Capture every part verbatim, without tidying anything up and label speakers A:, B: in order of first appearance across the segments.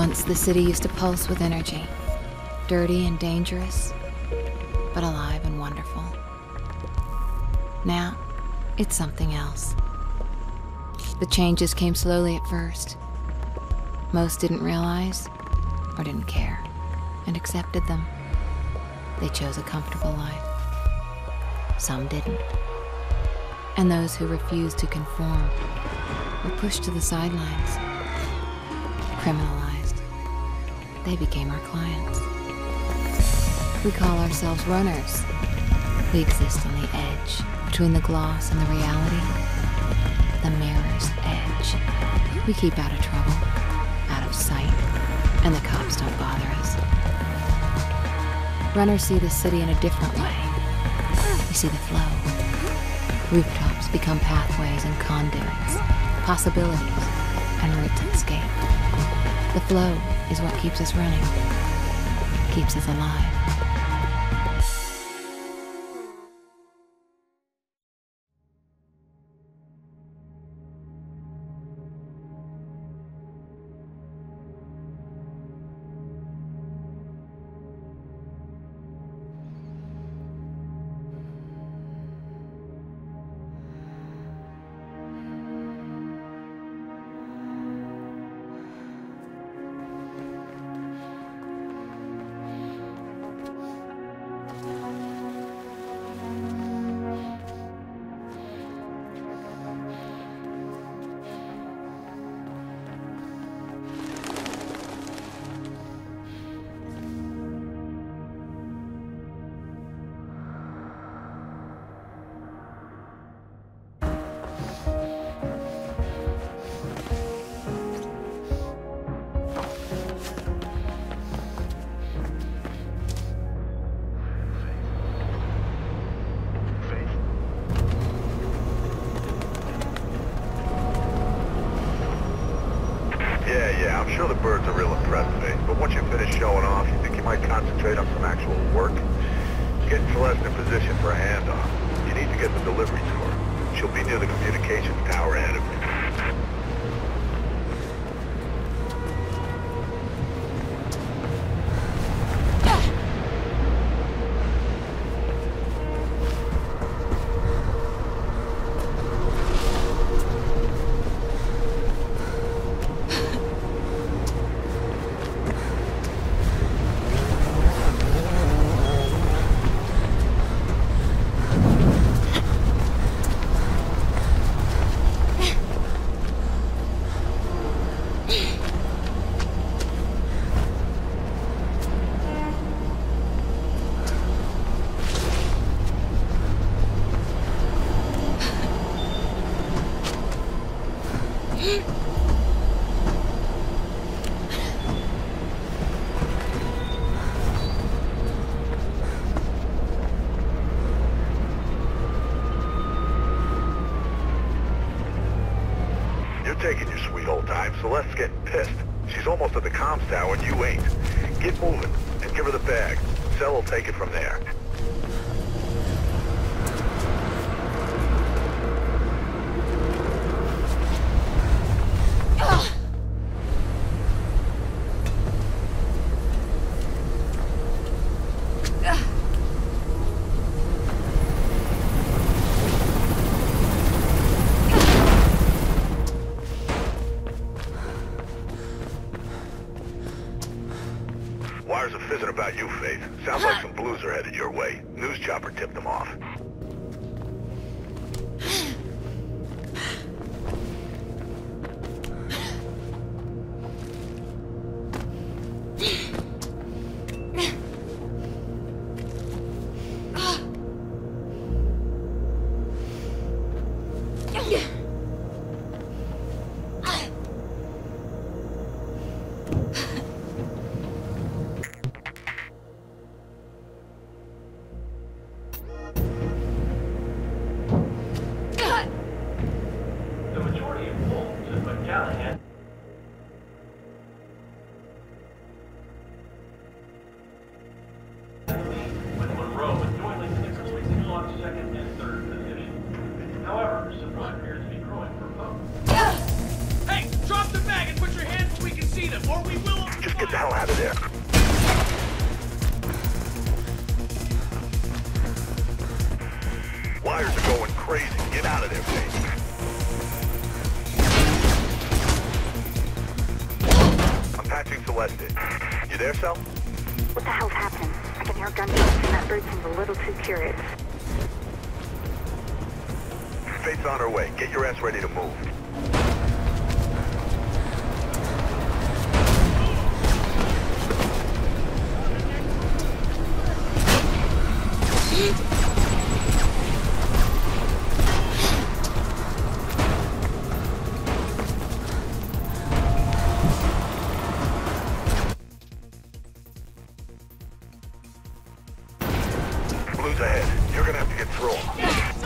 A: Once, the city used to pulse with energy. Dirty and dangerous, but alive and wonderful. Now, it's something else. The changes came slowly at first. Most didn't realize, or didn't care, and accepted them. They chose a comfortable life. Some didn't. And those who refused to conform were pushed to the sidelines, criminalized. They became our clients. We call ourselves runners. We exist on the edge, between the gloss and the reality, the mirror's edge. We keep out of trouble, out of sight, and the cops don't bother us. Runners see the city in a different way. We see the flow. Rooftops become pathways and conduits, possibilities, and routes of escape. The flow is what keeps us running, keeps us alive.
B: I'm sure the birds are real impressed, Faith, but once you finish showing off, you think you might concentrate on some actual work? Getting Celeste in position for a handoff. You need to get the delivery to her. She'll be near the communications tower ahead of you. Taking your sweet old time. Celeste's getting pissed. She's almost at the comms tower and you ain't. Get moving and give her the bag. Cell will take it from there. Wires are fizzing about you, Faith. Sounds like some blues are headed your way. News chopper tipped them off. the hell out of there. Wires are going crazy. Get out of there, please. I'm patching Celeste. You there, Cel?
C: What the hell's happening? I can hear gunshots and that bird seems a little too curious.
B: Faith's on her way. Get your ass ready to move. Blue's ahead. You're gonna have to get through them.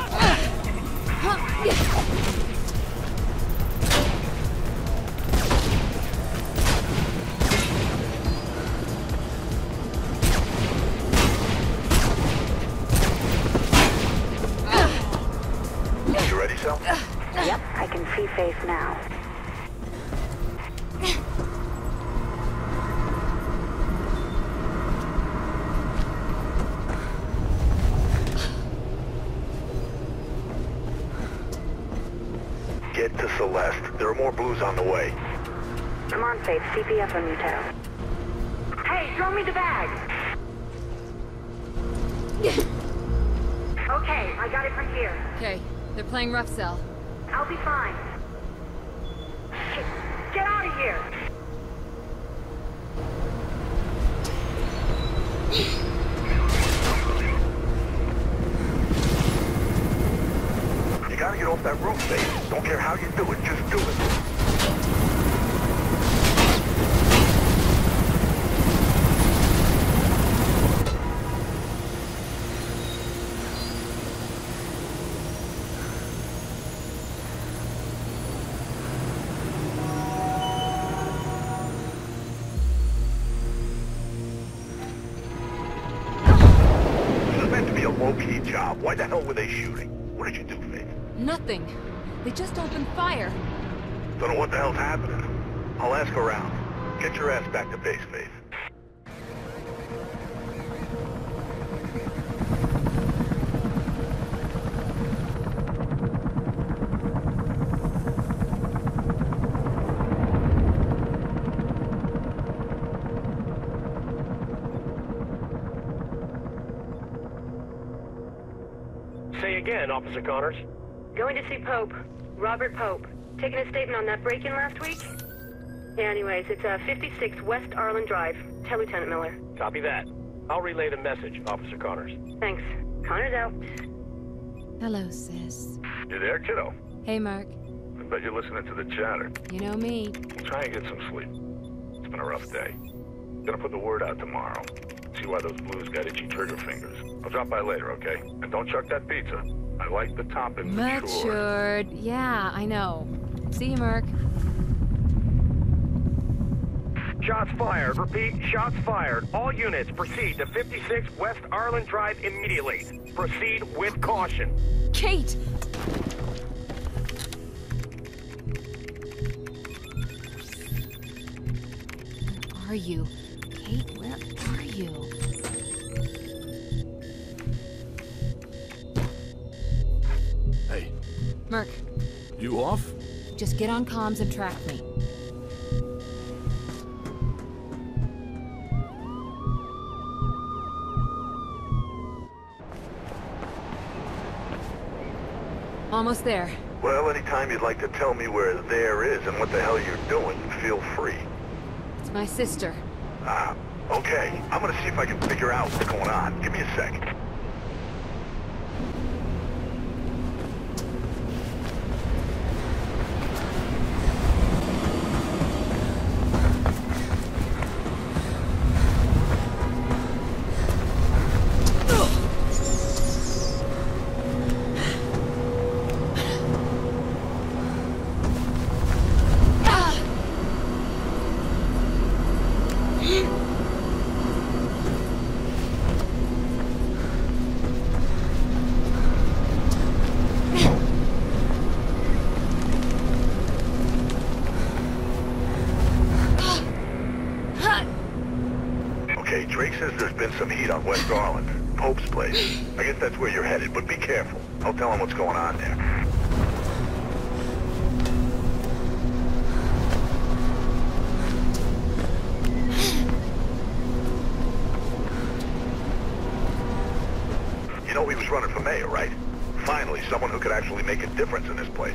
B: You ready, Cel?
C: Yep, I can see Faith now.
B: Get to Celeste. There are more Blues on the way.
C: Come on, Faith, C P S on you, Tail. Hey, throw me the bag! Okay, I got it from here.
A: Okay, they're playing rough, Cell.
C: I'll be fine. Shit, get out of here!
B: You gotta get off that roof, Faith. Don't care how you do it, just do it. This is meant to be a low-key job. Why the hell were they shooting? What did you do, Faith?
A: Nothing. They just opened fire.
B: Don't know what the hell's happening. I'll ask around. Get your ass back to base, Faith.
D: Say again, Officer Connors.
C: Going to see Pope. Robert Pope. Taking a statement on that break-in last week? Yeah, anyways, it's uh, fifty-six West Arlen Drive. Tell Lieutenant Miller.
D: Copy that. I'll relay the message, Officer Connors.
C: Thanks. Connor's out.
A: Hello, sis.
B: You there, kiddo?
A: Hey, Mark.
B: I bet you're listening to the chatter.
A: You know me.
B: Try and get some sleep. It's been a rough day. Gonna put the word out tomorrow. See why those Blues got itchy trigger fingers. I'll drop by later, okay? And don't chuck that pizza. I like the topping matured.
A: Matured. Yeah, I know. See you, Mark.
D: Shots fired. Repeat, shots fired. All units proceed to fifty-six West Arlen Drive immediately. Proceed with caution.
A: Kate! Where are you? Kate, where are you?
E: Hey,
A: Merc,
E: you off?
A: just get on comms and track me. Almost there.
B: Well, anytime you'd like to tell me where there is and what the hell you're doing, feel free.
A: It's my sister.
B: Ah, okay. I'm gonna see if I can figure out what's going on. Give me a sec. some heat on West Arlen. Pope's place. I guess that's where you're headed, but be careful. I'll tell him what's going on there. You know he was running for mayor, right? Finally, someone who could actually make a difference in this place.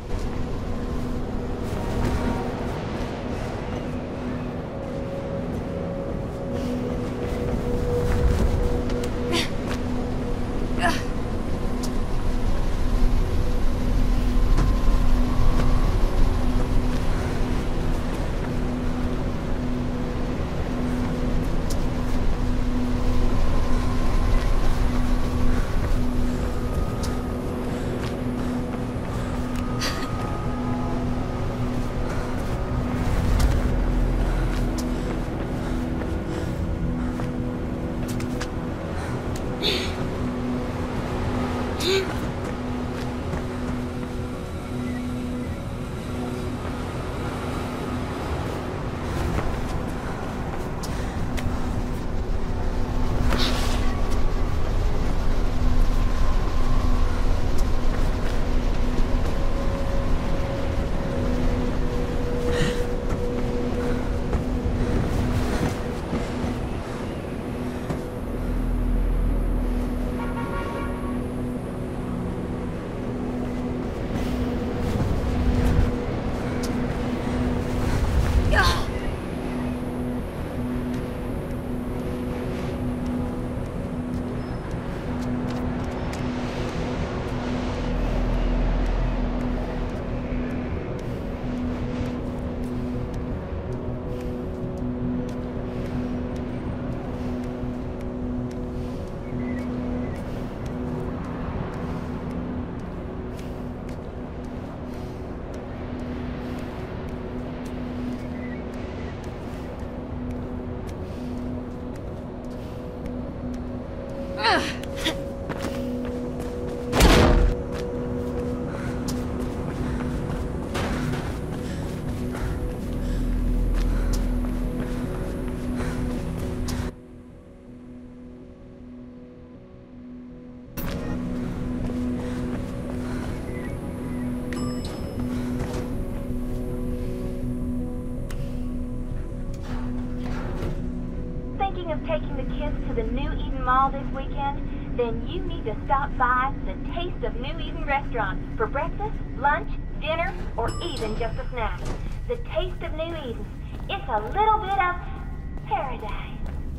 F: Of taking the kids to the New Eden Mall this weekend, then you need to stop by the Taste of New Eden restaurant for breakfast, lunch, dinner, or even just a snack. The Taste of New Eden. It's a little bit of paradise.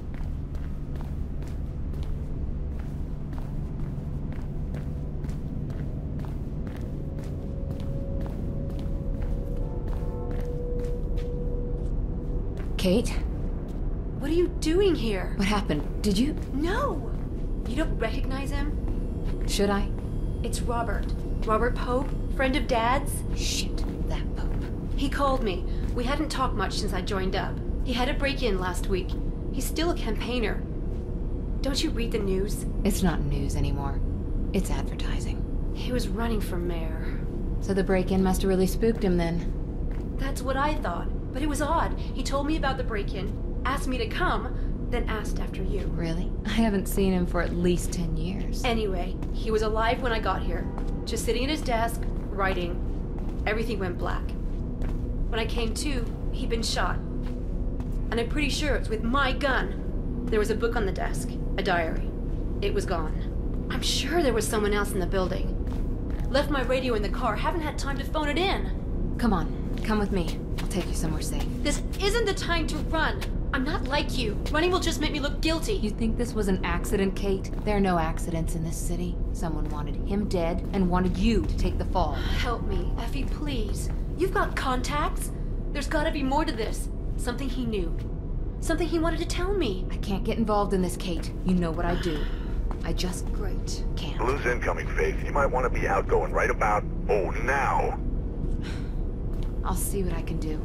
A: Kate?
G: What are you doing here?
A: What happened? Did you?
G: No! You don't recognize him?
A: Should I?
G: It's Robert. Robert Pope, friend of Dad's.
A: Shit, that Pope.
G: He called me. We hadn't talked much since I joined up. He had a break-in last week. He's still a campaigner. Don't you read the news?
A: It's not news anymore. It's advertising.
G: He was running for mayor.
A: So the break-in must have really spooked him then.
G: That's what I thought. But it was odd. He told me about the break-in, asked me to come, then asked after you.
A: Really? I haven't seen him for at least ten years.
G: Anyway, he was alive when I got here. Just sitting at his desk, writing. Everything went black. When I came to, he'd been shot. And I'm pretty sure it's with my gun. There was a book on the desk, a diary. It was gone. I'm sure there was someone else in the building. Left my radio in the car, haven't had time to phone it in.
A: Come on, come with me. I'll take you somewhere safe.
G: This isn't the time to run. I'm not like you. Running will just make me look guilty.
A: You think this was an accident, Kate? There are no accidents in this city. Someone wanted him dead and wanted you to take the fall.
G: Help me, Effie, please. You've got contacts. There's gotta be more to this. Something he knew. Something he wanted to tell me.
A: I can't get involved in this, Kate. You know what I do. I just
G: Great.
A: can't.
B: Blue's incoming, Faith. You might want to be outgoing right about, oh, now.
A: I'll see what I can do.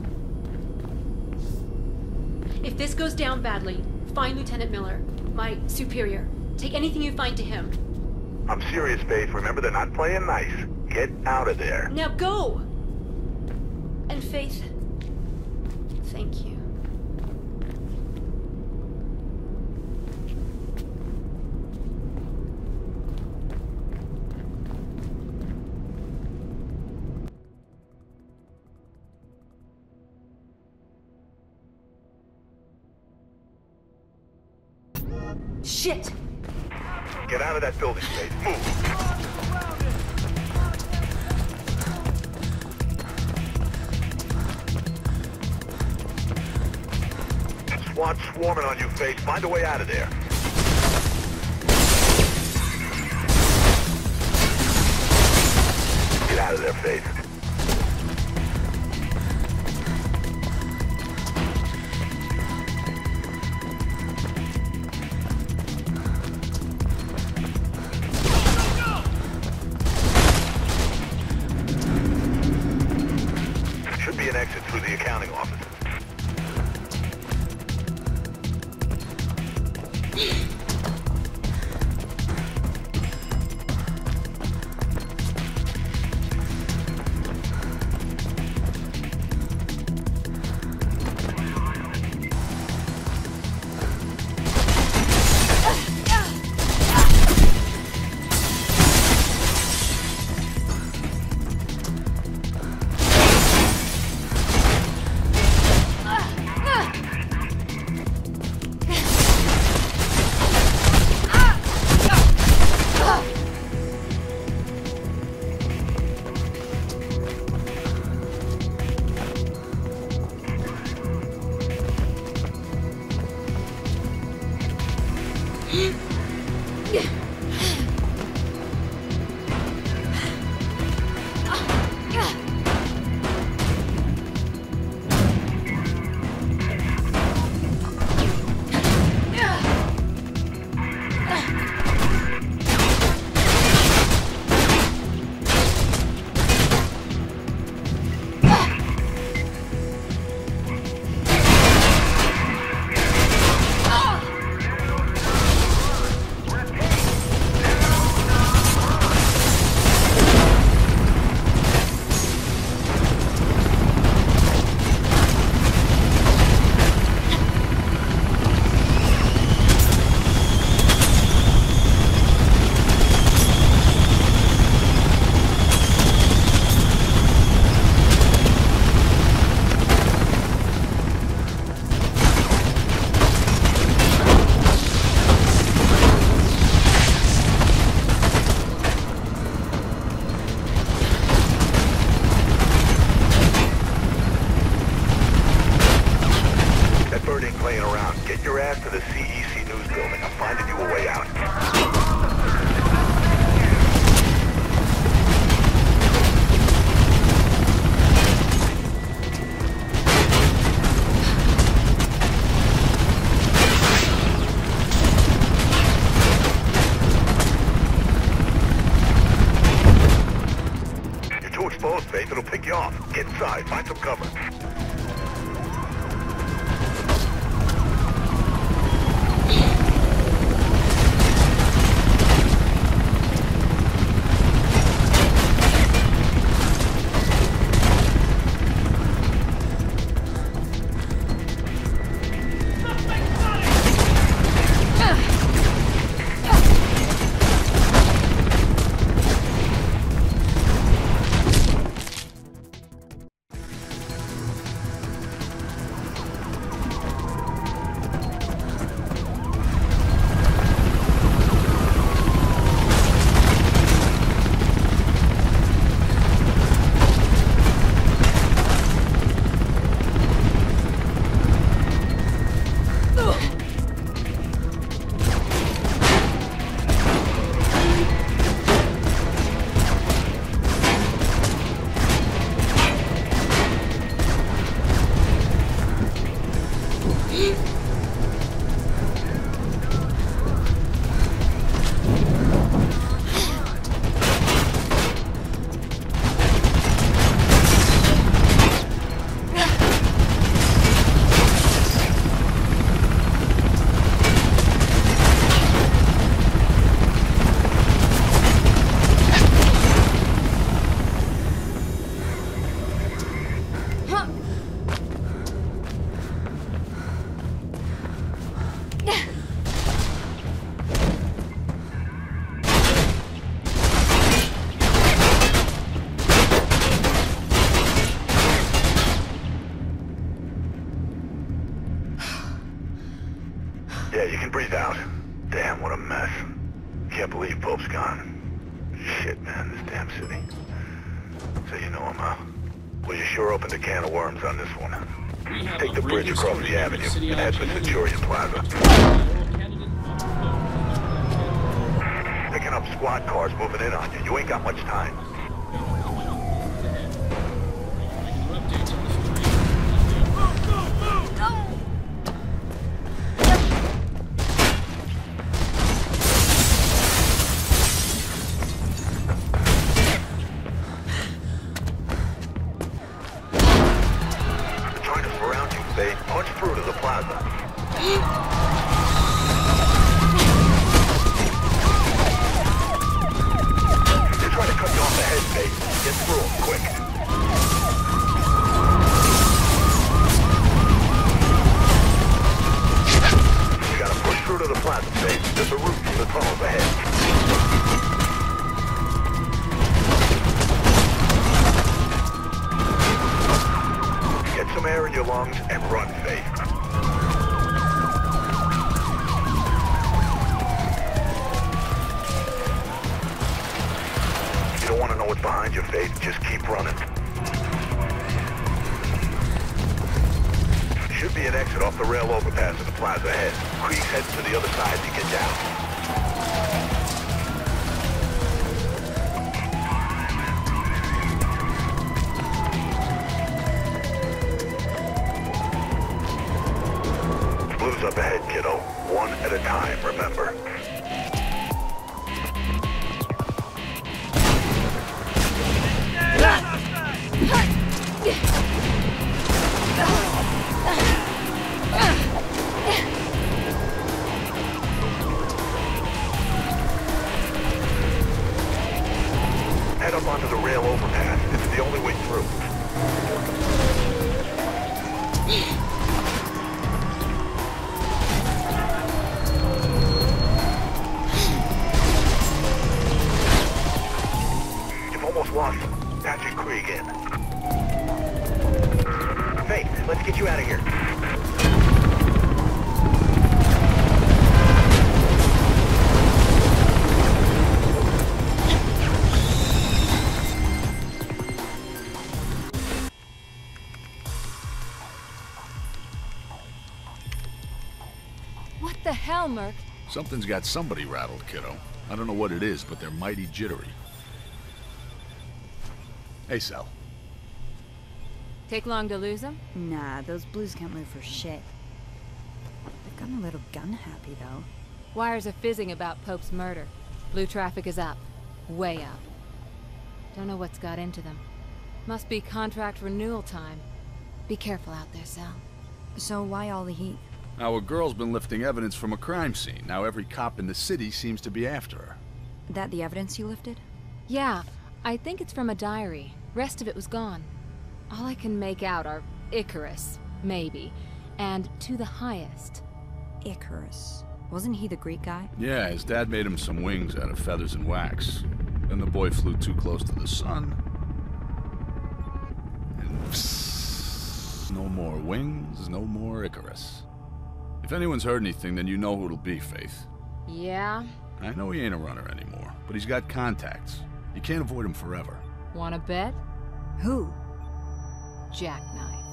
G: If this goes down badly, find Lieutenant Miller, my superior. Take anything you find to him.
B: I'm serious, Faith. Remember, they're not playing nice. Get out of there.
G: Now go! And Faith, thank you. Shit!
B: Get out of that building, Faith. Move! SWAT swarming on you, Faith. Find a way out of there. Get out of there, Faith. Should be an exit through the accounting office. It'll pick you off. Get inside. Find some cover. Can't believe Pope's gone. Shit, man, this damn city. So you know him, huh? Well, you sure opened a can of worms on this one. Take the bridge across the avenue and head for Centurion Plaza. Picking up squad cars moving in on you. You ain't got much time. Punch through to the plaza. They're trying to cut you off the head, Faith. Get through them, quick. You gotta push through to the plaza, Faith. There's a route through the tunnels ahead. Some air in your lungs and run, Faith. You don't want to know what's behind you, Faith. Just keep running. Should be an exit off the rail overpass in the plaza ahead. Creek's heading to the other side to get down. Up ahead, kiddo. One at a time, remember. Head up onto the rail overpass. It's the only way through. Lost Patrick Krieg in. Faith, let's get you out of here.
A: What the hell, Merc?
E: Something's got somebody rattled, kiddo. I don't know what it is, but they're mighty jittery. Hey, Sal.
A: Take long to lose them?
H: Nah, those blues can't move for shit. They've gotten a little gun happy, though.
A: Wires are fizzing about Pope's murder. Blue traffic is up. Way up. Don't know what's got into them. Must be contract renewal time. Be careful out there, Sal.
H: So why all the heat?
E: Our girl's been lifting evidence from a crime scene. Now every cop in the city seems to be after her.
H: That the evidence you lifted?
A: Yeah, I think it's from a diary. Rest of it was gone. All I can make out are Icarus, maybe, and to the highest.
H: Icarus. Wasn't he the Greek guy?
E: Yeah, his dad made him some wings out of feathers and wax. Then the boy flew too close to the sun. And psst, no more wings, no more Icarus. If anyone's heard anything, then you know who it'll be, Faith.
A: Yeah?
E: I know he ain't a runner anymore, but he's got contacts. You can't avoid him forever.
A: Wanna bet?
H: Who?
A: Jacknife.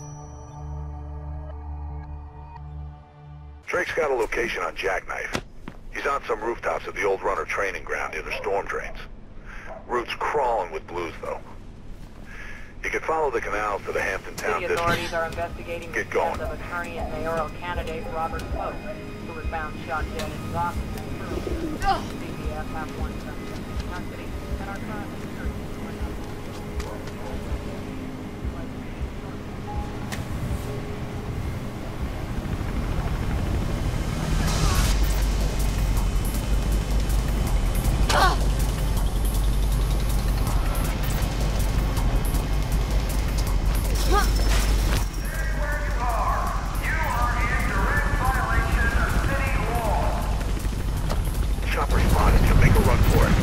B: Drake's got a location on Jacknife. He's on some rooftops at the old runner training ground near the storm drains. Route's crawling with blues, though. You can follow the canals to the Hampton Town
I: City authorities
B: district.
I: are investigating
B: Get
I: the
B: going.
I: death of attorney and mayoral candidate Robert Pope, who was found shot dead in his office in Kruger. C B S have one suspect in custody and are currently searching for another.
B: Chopper spotted you. Make a run for it.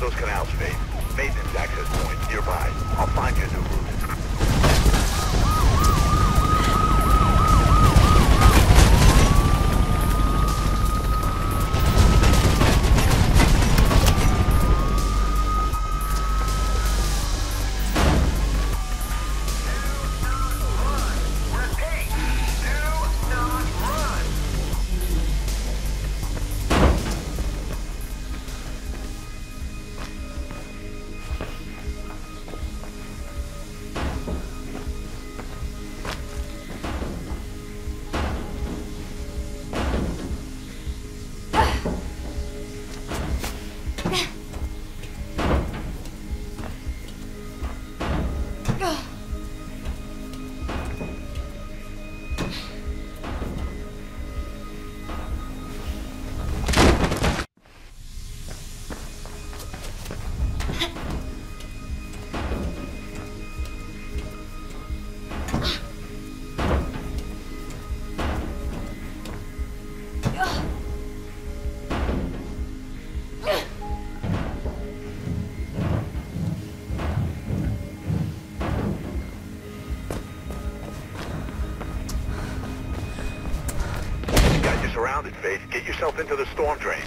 B: those canals, Faith. Maintenance access point nearby. I'll find you a new route. Surrounded, Faith. Get yourself into the storm drains.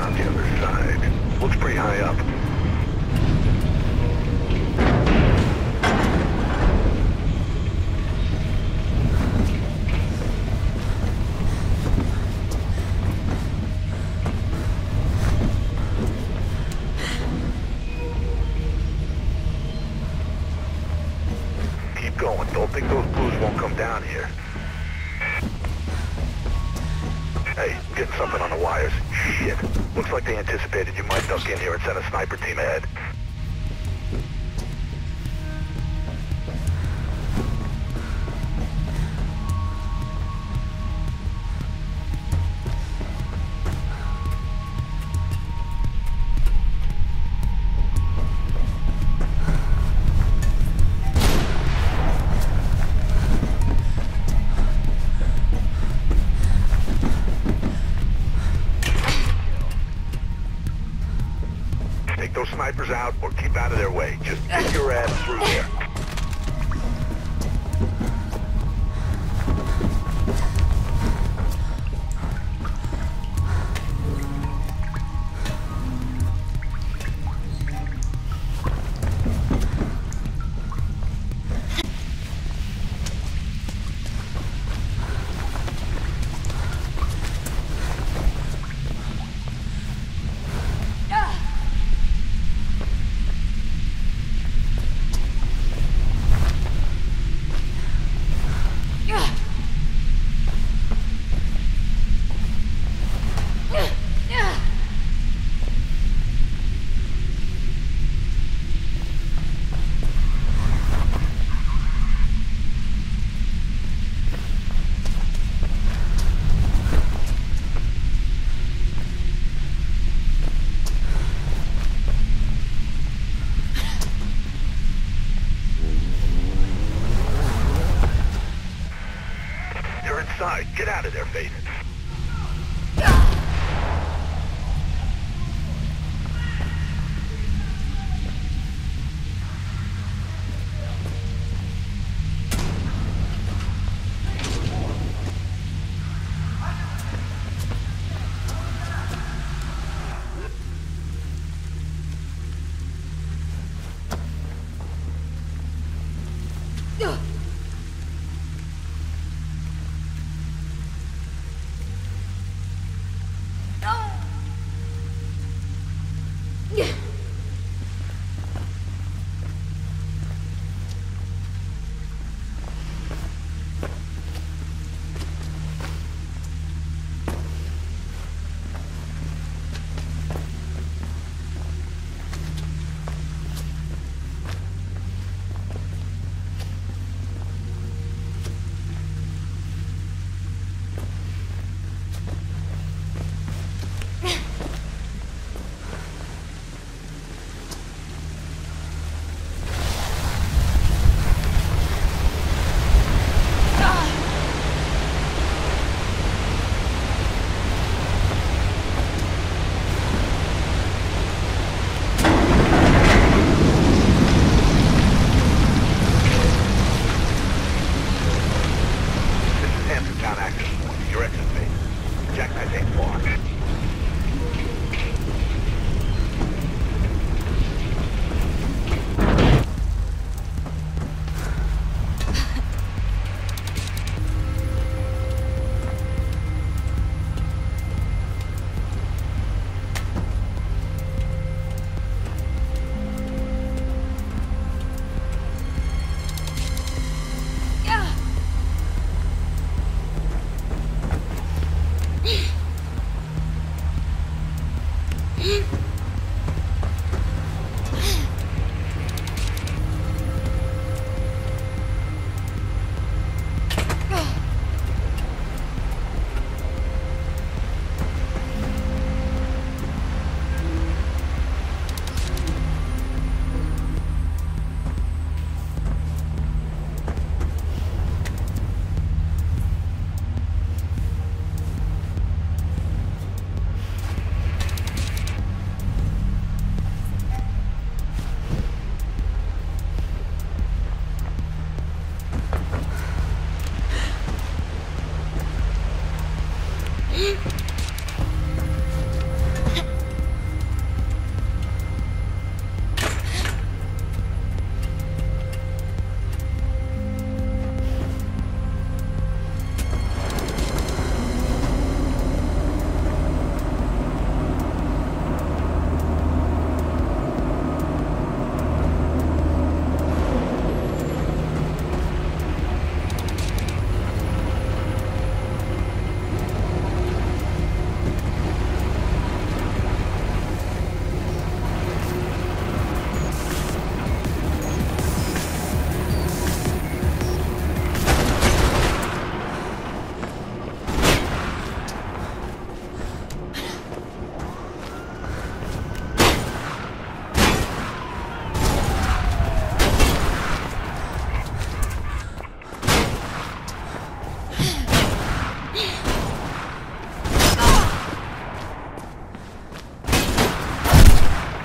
B: on the other side. Looks pretty high up. Keep going. Don't think those blues won't come down here. Hey, getting something on the wires. Shit. Looks like they anticipated you might duck in here and send a sniper team ahead. Take those snipers out or keep out of their way. Just get your ass through there. Get out of there, Faith. Jacknife ain't far.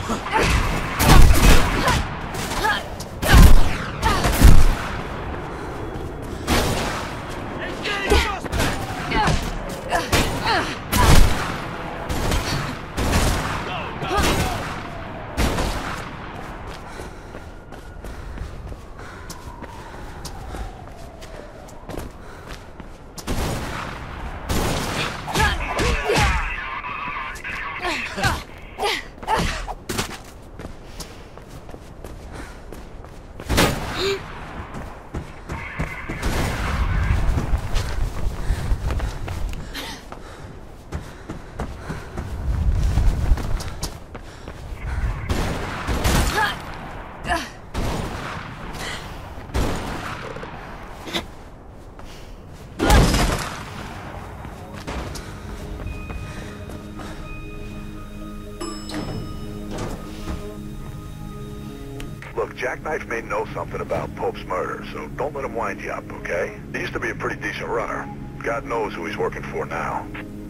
B: Look, Jacknife may know something about Pope's murder, so don't let him wind you up, okay? He used to be a pretty decent runner. God knows who he's working for now.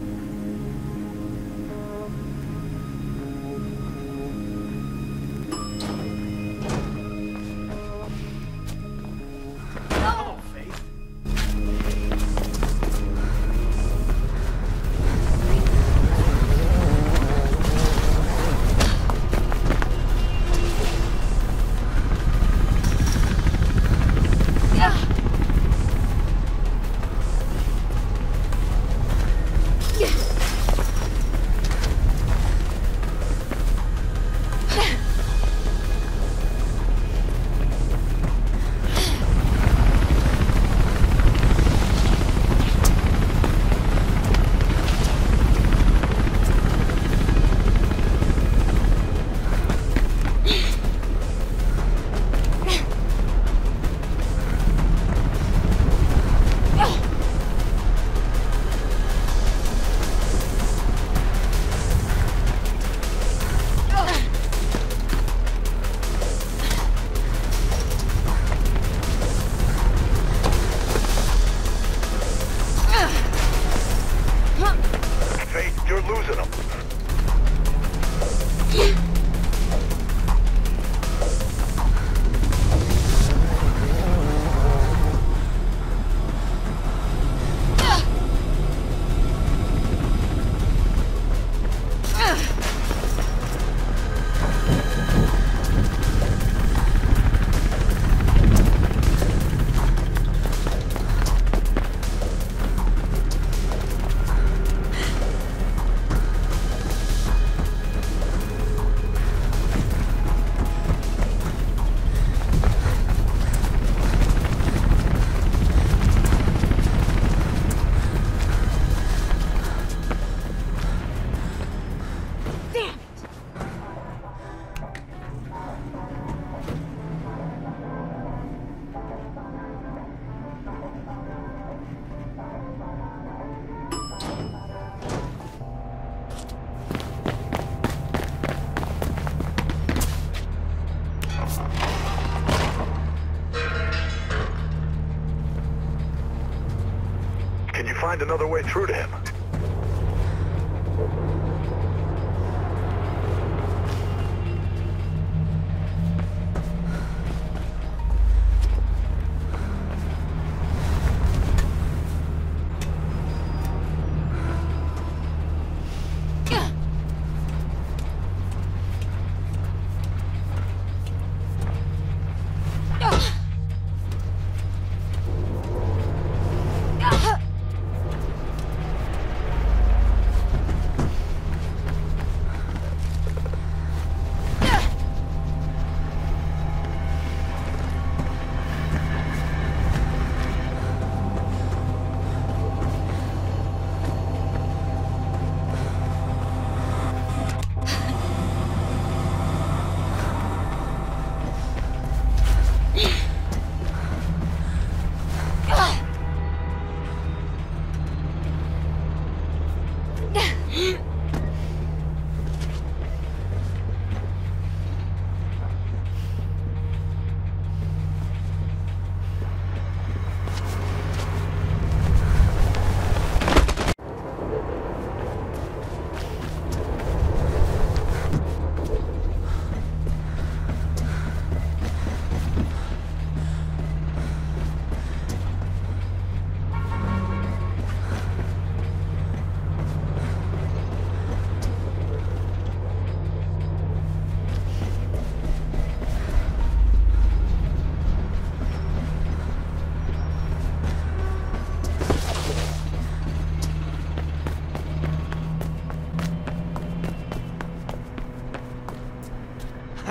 B: Find another way through to him.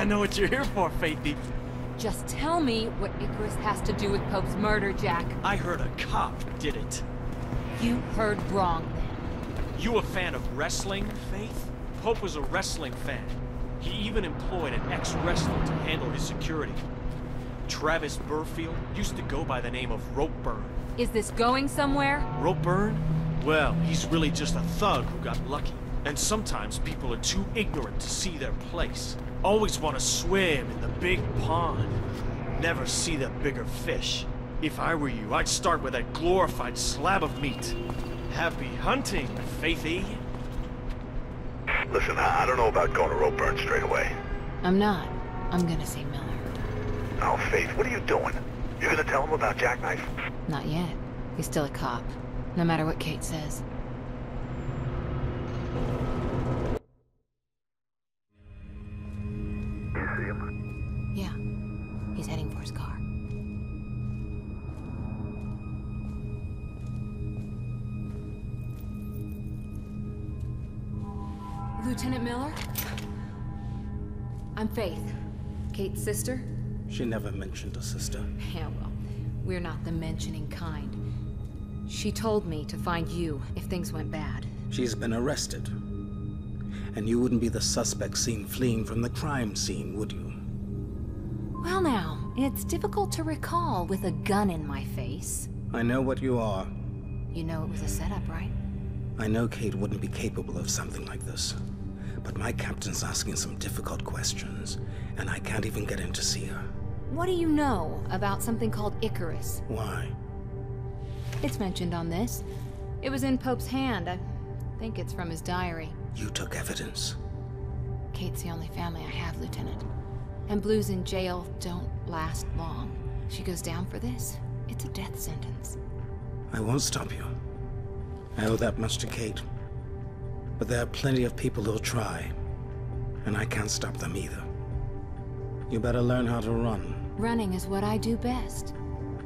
J: I know what you're here for, Faithy.
A: Just tell me what Icarus has to do with Pope's murder, Jack.
J: I heard a cop did it.
A: You heard wrong, then.
J: You a fan of wrestling, Faith? Pope was a wrestling fan. He even employed an ex-wrestler to handle his security. Travis Burfield used to go by the name of Ropeburn.
A: Is this going somewhere?
J: Ropeburn? Well, he's really just a thug who got lucky. And sometimes people are too ignorant to see their place. Always want to swim in the big pond. Never see the bigger fish. If I were you, I'd start with that glorified slab of meat. Happy hunting, Faithy.
B: Listen, I don't know about going to Ropeburn straight away.
A: I'm not. I'm gonna see Miller.
B: Oh, Faith, what are you doing? You're gonna tell him about Jacknife?
A: Not yet. He's still a cop, no matter what Kate says.
B: You see him?
A: Yeah. He's heading for his car. Lieutenant Miller? I'm Faith. Kate's sister?
K: She never mentioned a sister.
A: Yeah, well, we're not the mentioning kind. She told me to find you if things went bad.
K: She's been arrested. And you wouldn't be the suspect seen fleeing from the crime scene, would you?
A: Well now, it's difficult to recall with a gun in my face.
K: I know what you are.
A: You know it was a setup, right?
K: I know Kate wouldn't be capable of something like this. But my captain's asking some difficult questions, and I can't even get in to see her.
A: What do you know about something called Icarus?
K: Why?
A: It's mentioned on this. It was in Pope's hand. I think it's from his diary.
K: You took evidence.
A: Kate's the only family I have, Lieutenant. And blues in jail don't last long. She goes down for this, it's a death sentence.
K: I won't stop you. I owe that much to Kate. But there are plenty of people who'll try. And I can't stop them either. You better learn how to run.
A: Running is what I do best.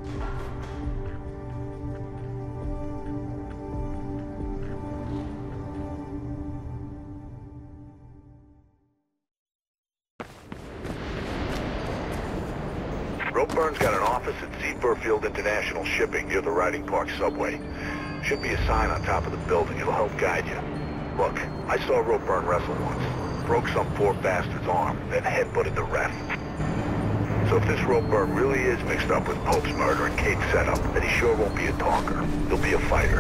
B: Ropeburn's got an office at Z. Burfield International Shipping near the Riding Park subway. Should be a sign on top of the building. It'll help guide you. Look, I saw Ropeburn wrestle once. Broke some poor bastard's arm, then headbutted the ref. So if this Ropeburn really is mixed up with Pope's murder and Kate's setup, then he sure won't be a talker. He'll be a fighter.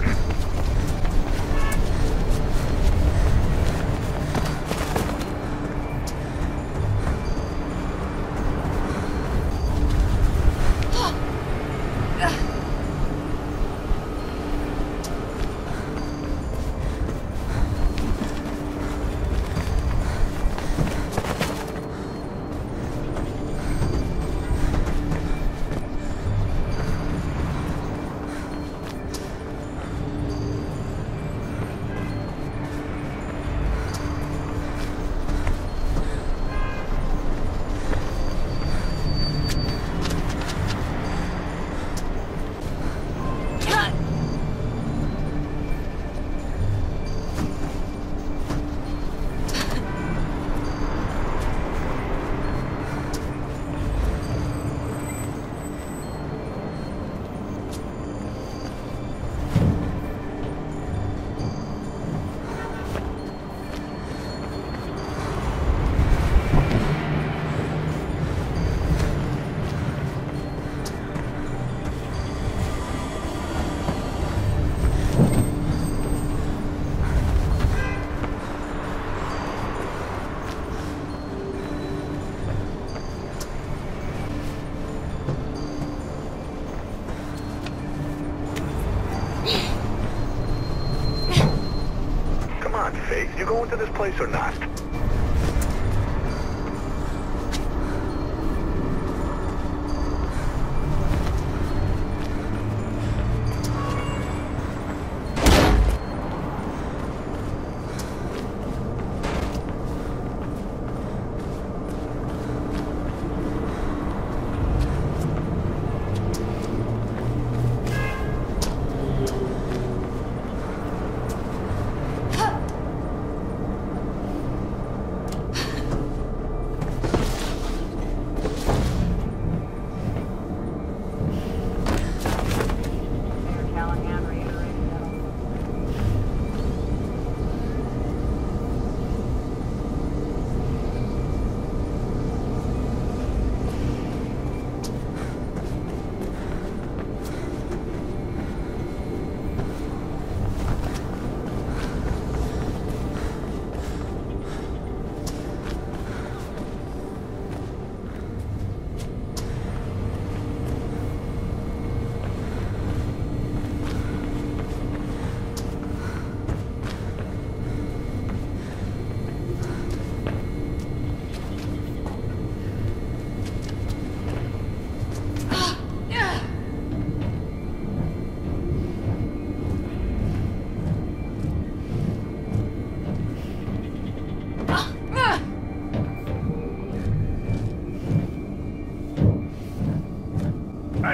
B: You go into this place or not?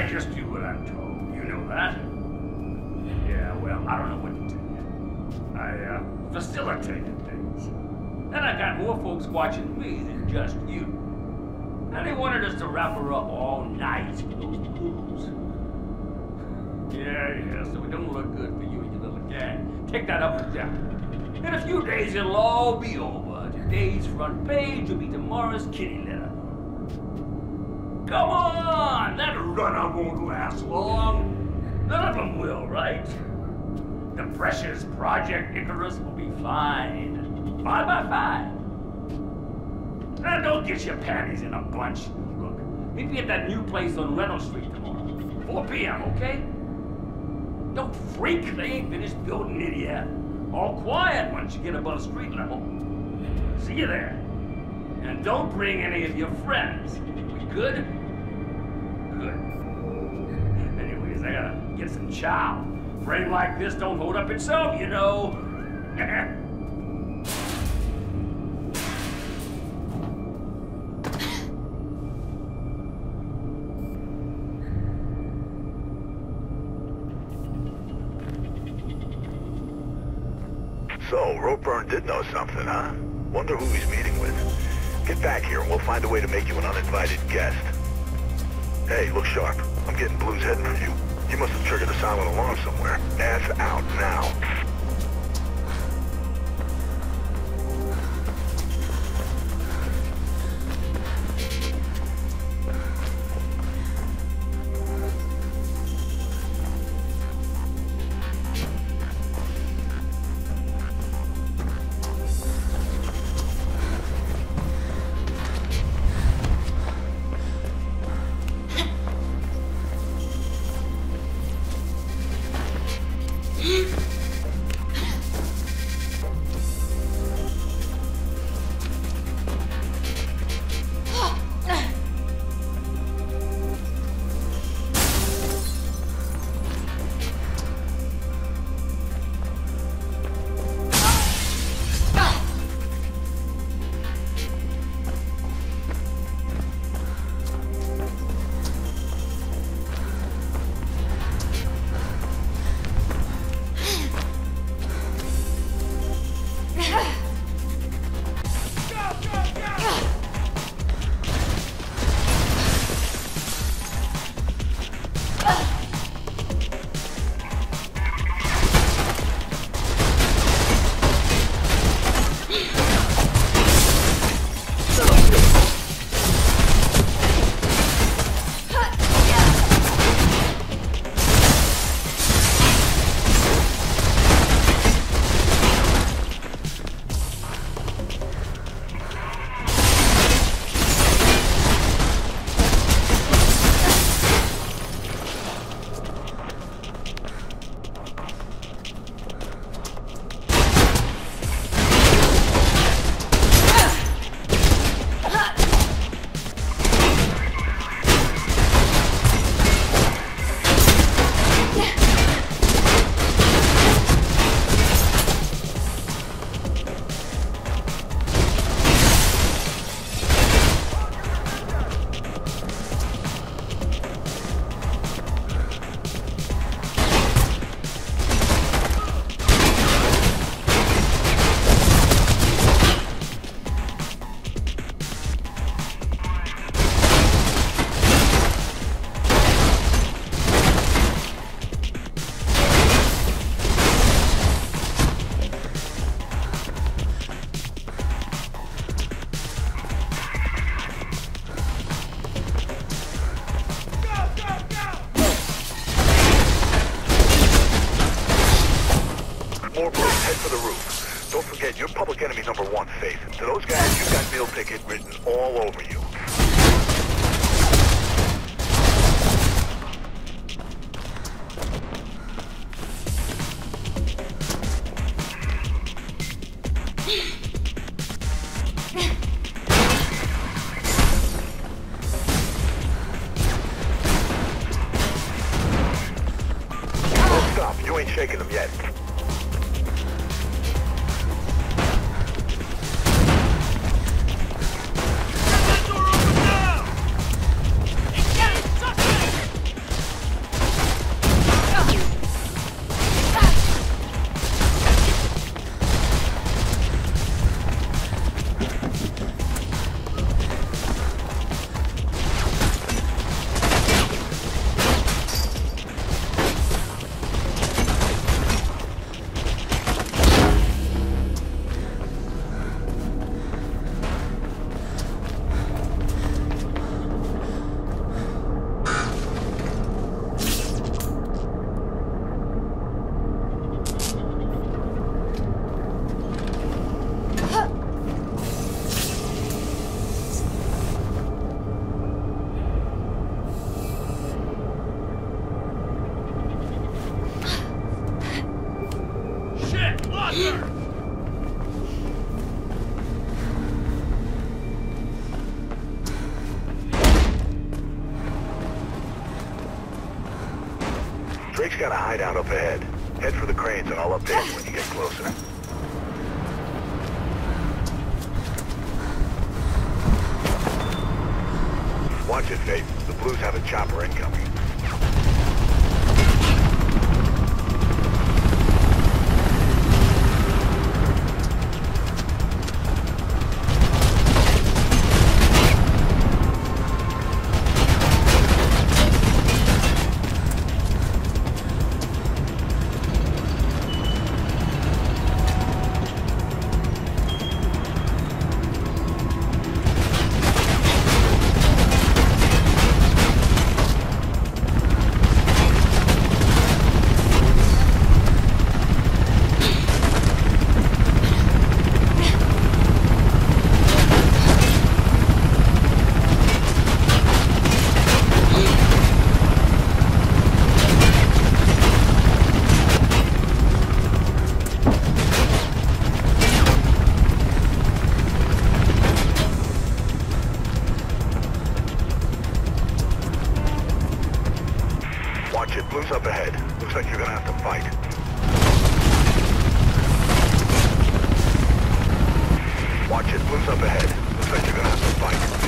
L: I just do what I'm told. You know that? Yeah, well, I don't know what to tell you. I, uh, facilitated things. And I got more folks watching me than just you. And they wanted us to wrap her up all night for those blues. Yeah, yeah, so it don't look good for you and your little gang. Take that up with them. In a few days, it'll all be over. Today's front page will be tomorrow's kitty litter. Come on! That run-up won't last long. None of them will, right? The precious Project Icarus will be fine. Five by five. Now don't get your panties in a bunch. Look, meet me at that new place on Reynolds Street tomorrow. four p m, okay? Don't freak, they ain't finished building it yet. All quiet once you get above street level. See you there. And don't bring any of your friends. We good? Good. Anyways, I gotta get some chow. Frame like this don't hold up itself, you know.
B: So, Ropeburn did know something, huh? Wonder who he's meeting with. Get back here and we'll find a way to make you an uninvited guest. Hey, look sharp. I'm getting blues heading for you. You must have triggered a silent alarm somewhere. Ass out now. More boys, head for the roof. Don't forget, you're public enemy number one, Faith. To those guys, you've got meal ticket written all over you. Don't stop. You ain't shaking them yet. Drake's got a hideout up ahead. Head for the cranes and I'll update you when you get closer. Watch it, Faith. The Blues have a chopper incoming. Watch it, Blue's up ahead. Looks like you're gonna have to fight. Watch it, Blue's up ahead. Looks like you're gonna have to fight.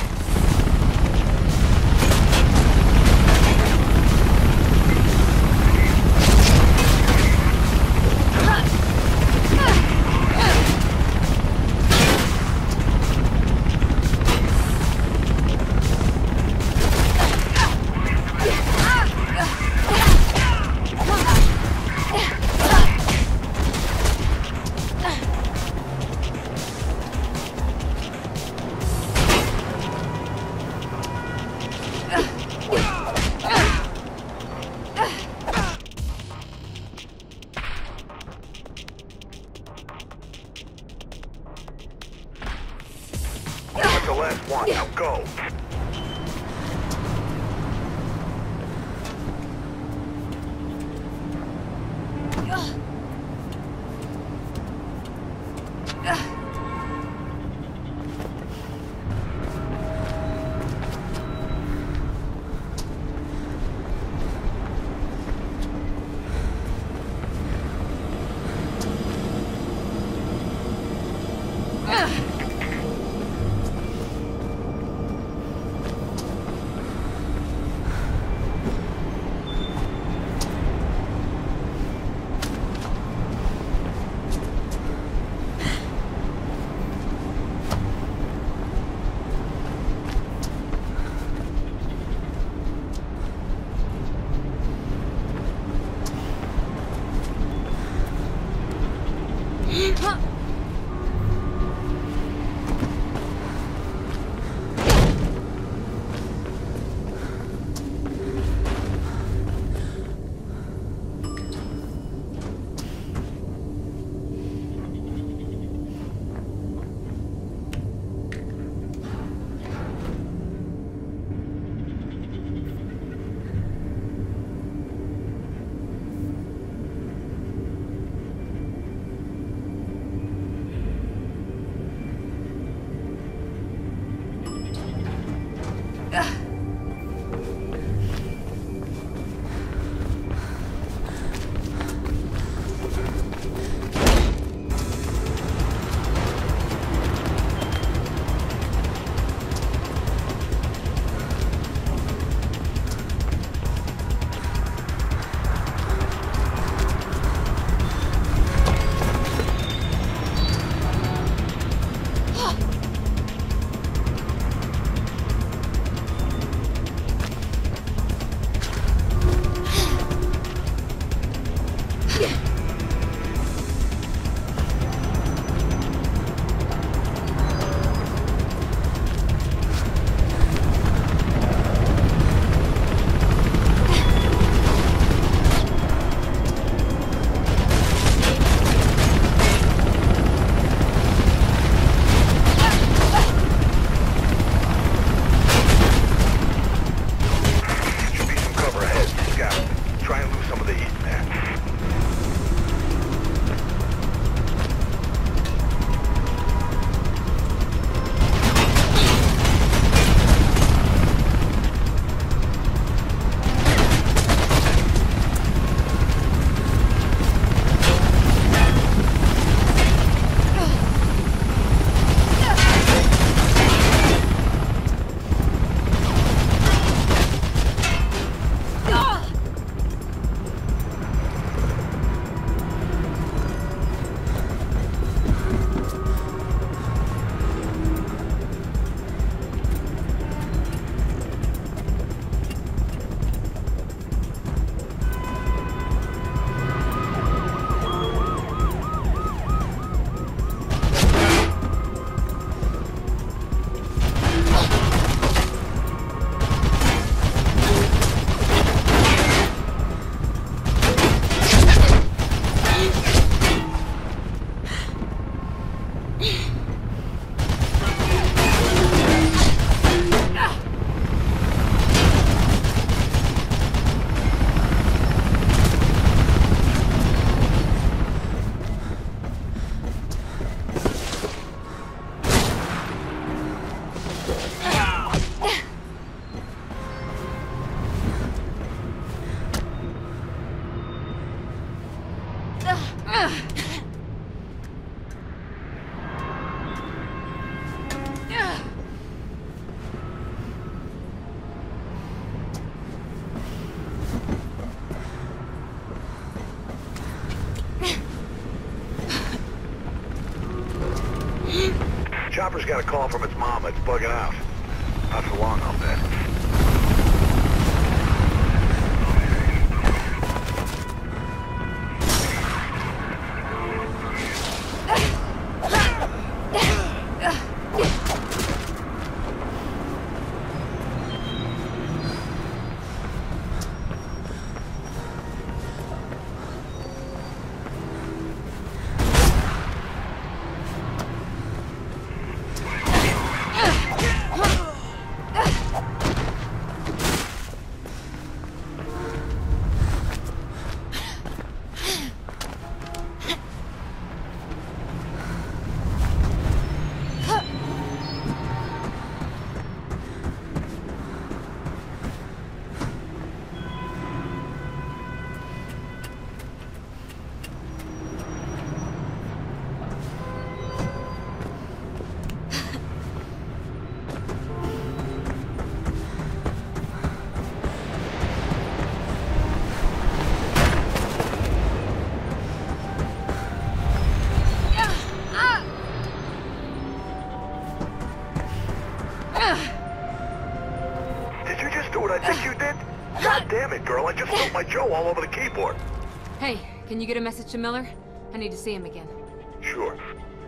B: The last one, now go. Chopper's got a call from its mama. It's bugging out. Not for long, I'll bet. All over the keyboard.
A: Hey, can you get a message to Miller? I need to see him again.
B: Sure.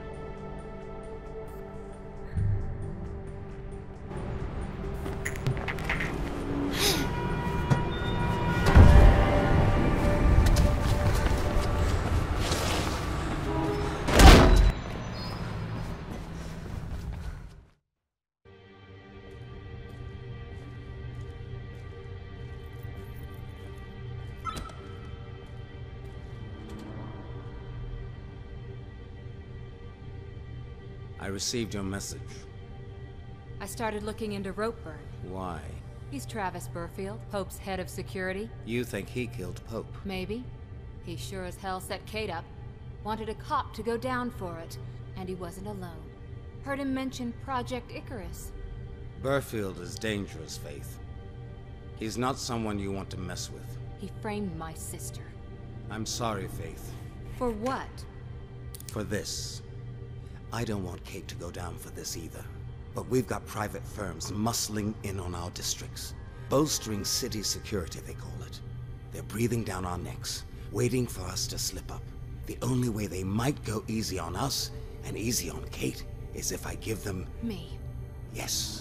K: I received your message.
A: I started looking into Ropeburn.
K: Why?
A: He's Travis Burfield, Pope's head of security.
K: You think he killed Pope?
A: Maybe. He sure as hell set Kate up. Wanted a cop to go down for it. And he wasn't alone. Heard him mention Project Icarus.
K: Burfield is dangerous, Faith. He's not someone you want to mess with.
A: He framed my sister.
K: I'm sorry, Faith.
A: For what?
K: For this. I don't want Kate to go down for this either. But we've got private firms muscling in on our districts. Bolstering city security, they call it. They're breathing down our necks, waiting for us to slip up. The only way they might go easy on us, and easy on Kate, is if I give them...
A: me.
K: Yes.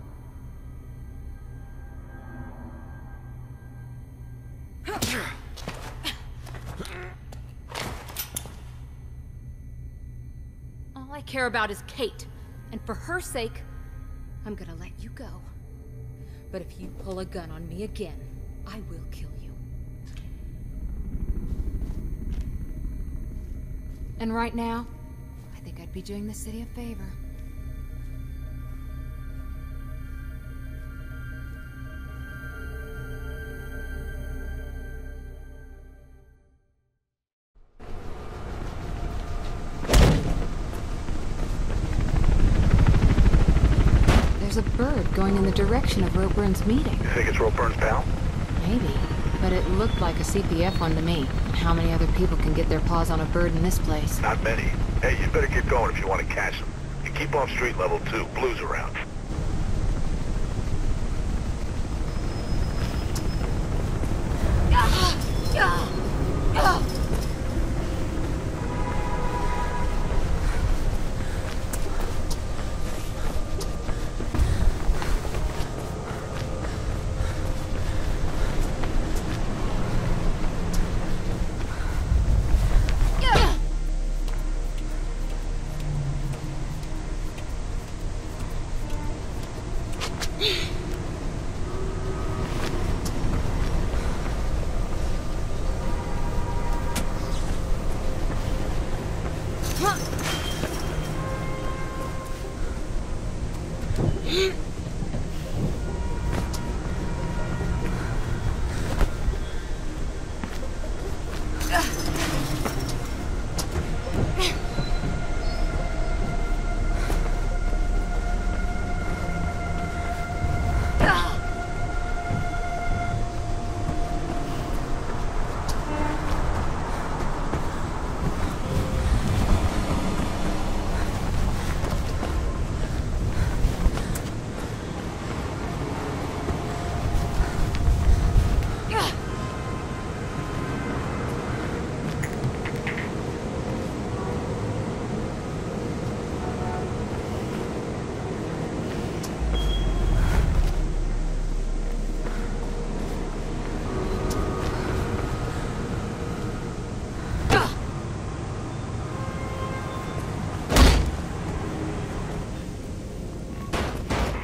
A: All I care about is Kate. And for her sake, I'm gonna let you go. But if you pull a gun on me again, I will kill you. And right now, I think I'd be doing the city a favor. There's a bird going in the direction of Ropeburn's meeting.
B: You think it's Ropeburn's pal?
A: Maybe, but it looked like a C P F one to me. And how many other people can get their paws on a bird in this place?
B: Not many. Hey, you better get going if you want to catch them. And keep off street level two. Blue's around.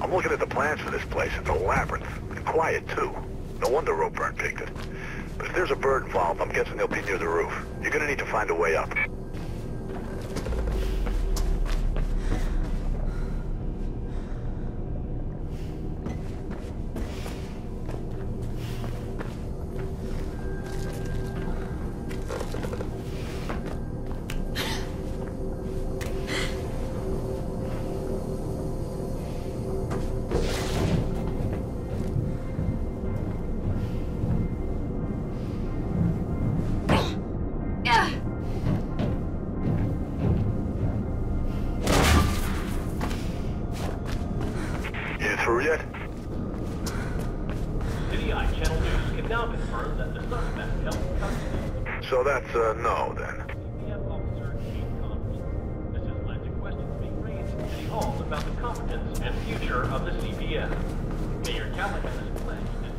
B: I'm looking at the plans for this place. It's a labyrinth. And quiet, too. No wonder Ropeburn picked it. But if there's a bird involved, I'm guessing they'll be near the roof. You're gonna need to find a way up. So that's a uh, no, then.
M: This is legit questions being raised in City Hall about the competence and future of the C P S. Mayor Callahan has pledged and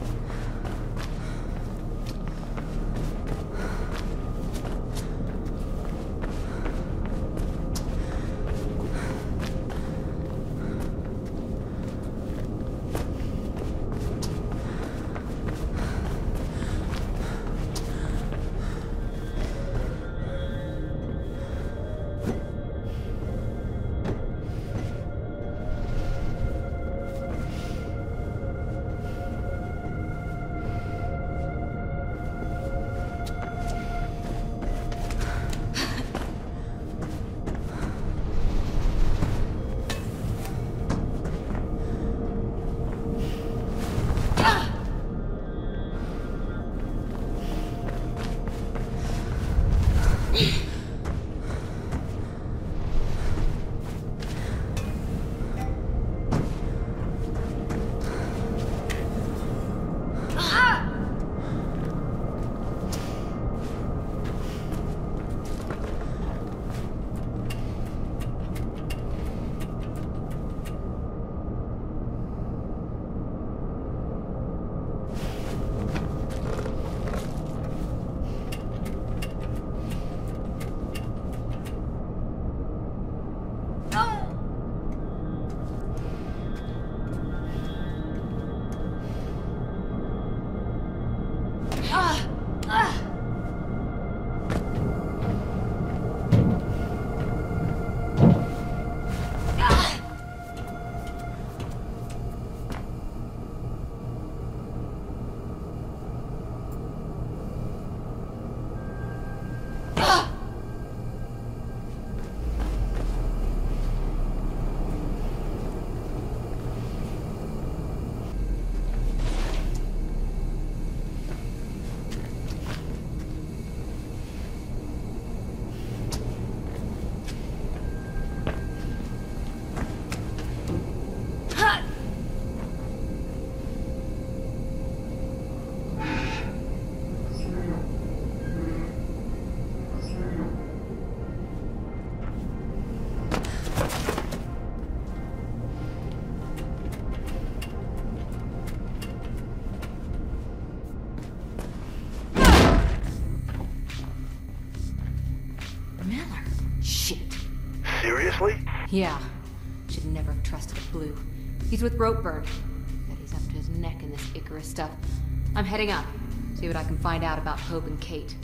B: Seriously?
A: Yeah. Should never have trusted Blue. He's with Ropeburn. Bet he's up to his neck in this Icarus stuff. I'm heading up. See what I can find out about Pope and Kate.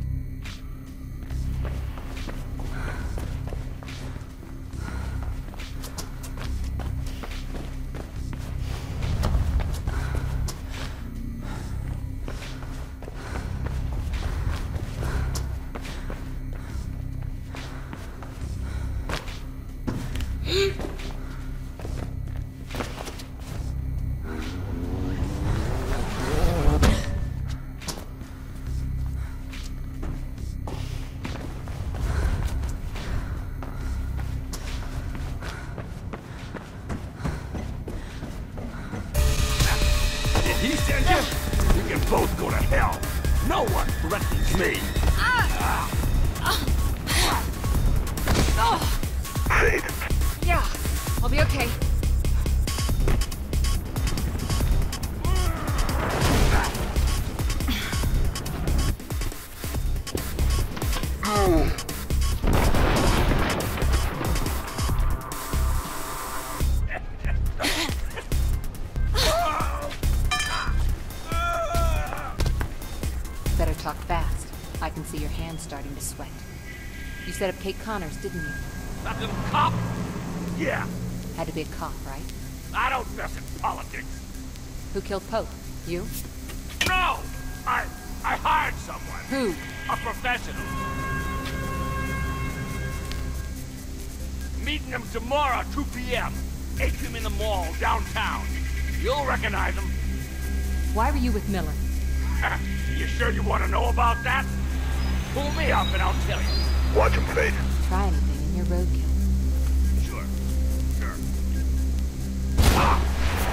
L: He sent you? You can both go to hell. No one threatens me.
B: Fade.
A: Yeah, I'll be okay. Talk fast. I can see your hands starting to sweat. You set up Kate Connors, didn't you?
L: That little cop? Yeah.
A: Had to be a cop, right?
L: I don't mess in politics.
A: Who killed Pope? You?
L: No! I... I hired someone.
A: Who?
L: A professional. Meeting him tomorrow, two P M Atrium in the mall, downtown. You'll recognize him.
A: Why were you with Miller?
L: You sure you want to know about that? Pull me up and I'll tell you.
B: Watch him, Faith.
A: Try anything in your roadkill.
L: Sure. Sure. Ah!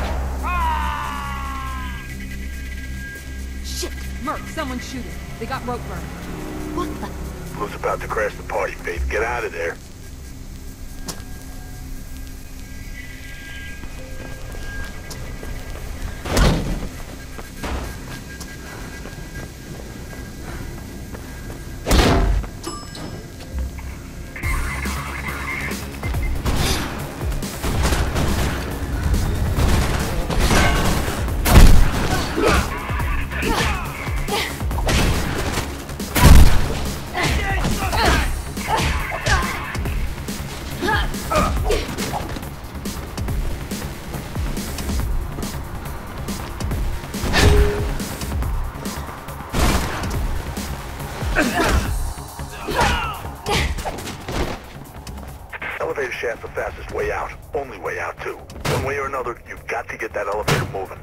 L: Ah!
A: Shit! Merc, someone's shooting. They got Ropeburn. What the?
B: Blue's about to crash the party, Faith. Get out of there. Elevator shaft's the fastest way out. Only way out, too. One way or another, you've got to get that elevator moving.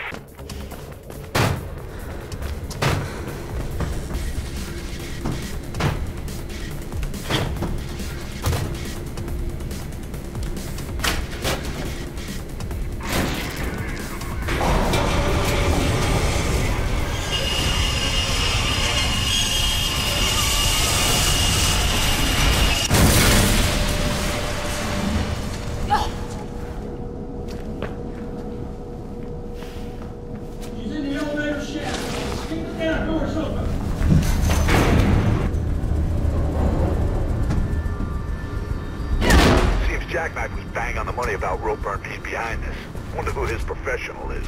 B: Jacknife was bang on the money about Ropeburn being behind this. Wonder who his professional is.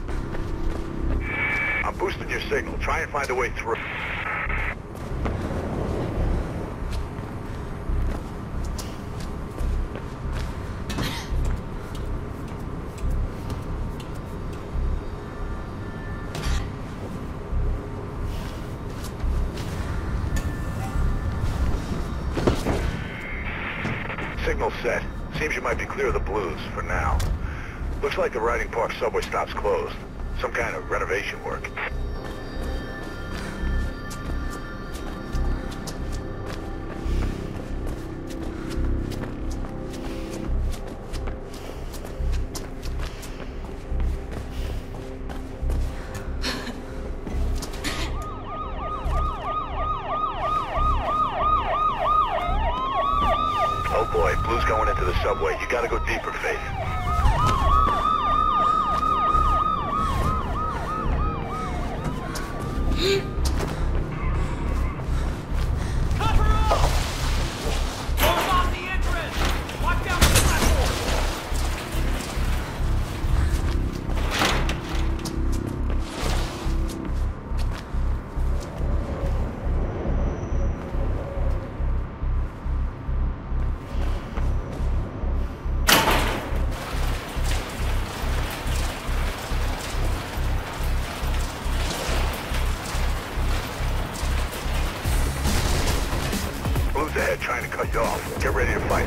B: I'm boosting your signal. Try and find a way through. Signal set. Seems you might be clear of the blues, for now. Looks like the Riding Park subway stop's closed. Some kind of renovation work. Oh boy, Blue's going into the subway. You gotta go deeper, Faith.
L: Cover up! Close off the entrance! Watch out for the platform!
B: Blue's ahead trying to cut you off. Get ready to fight.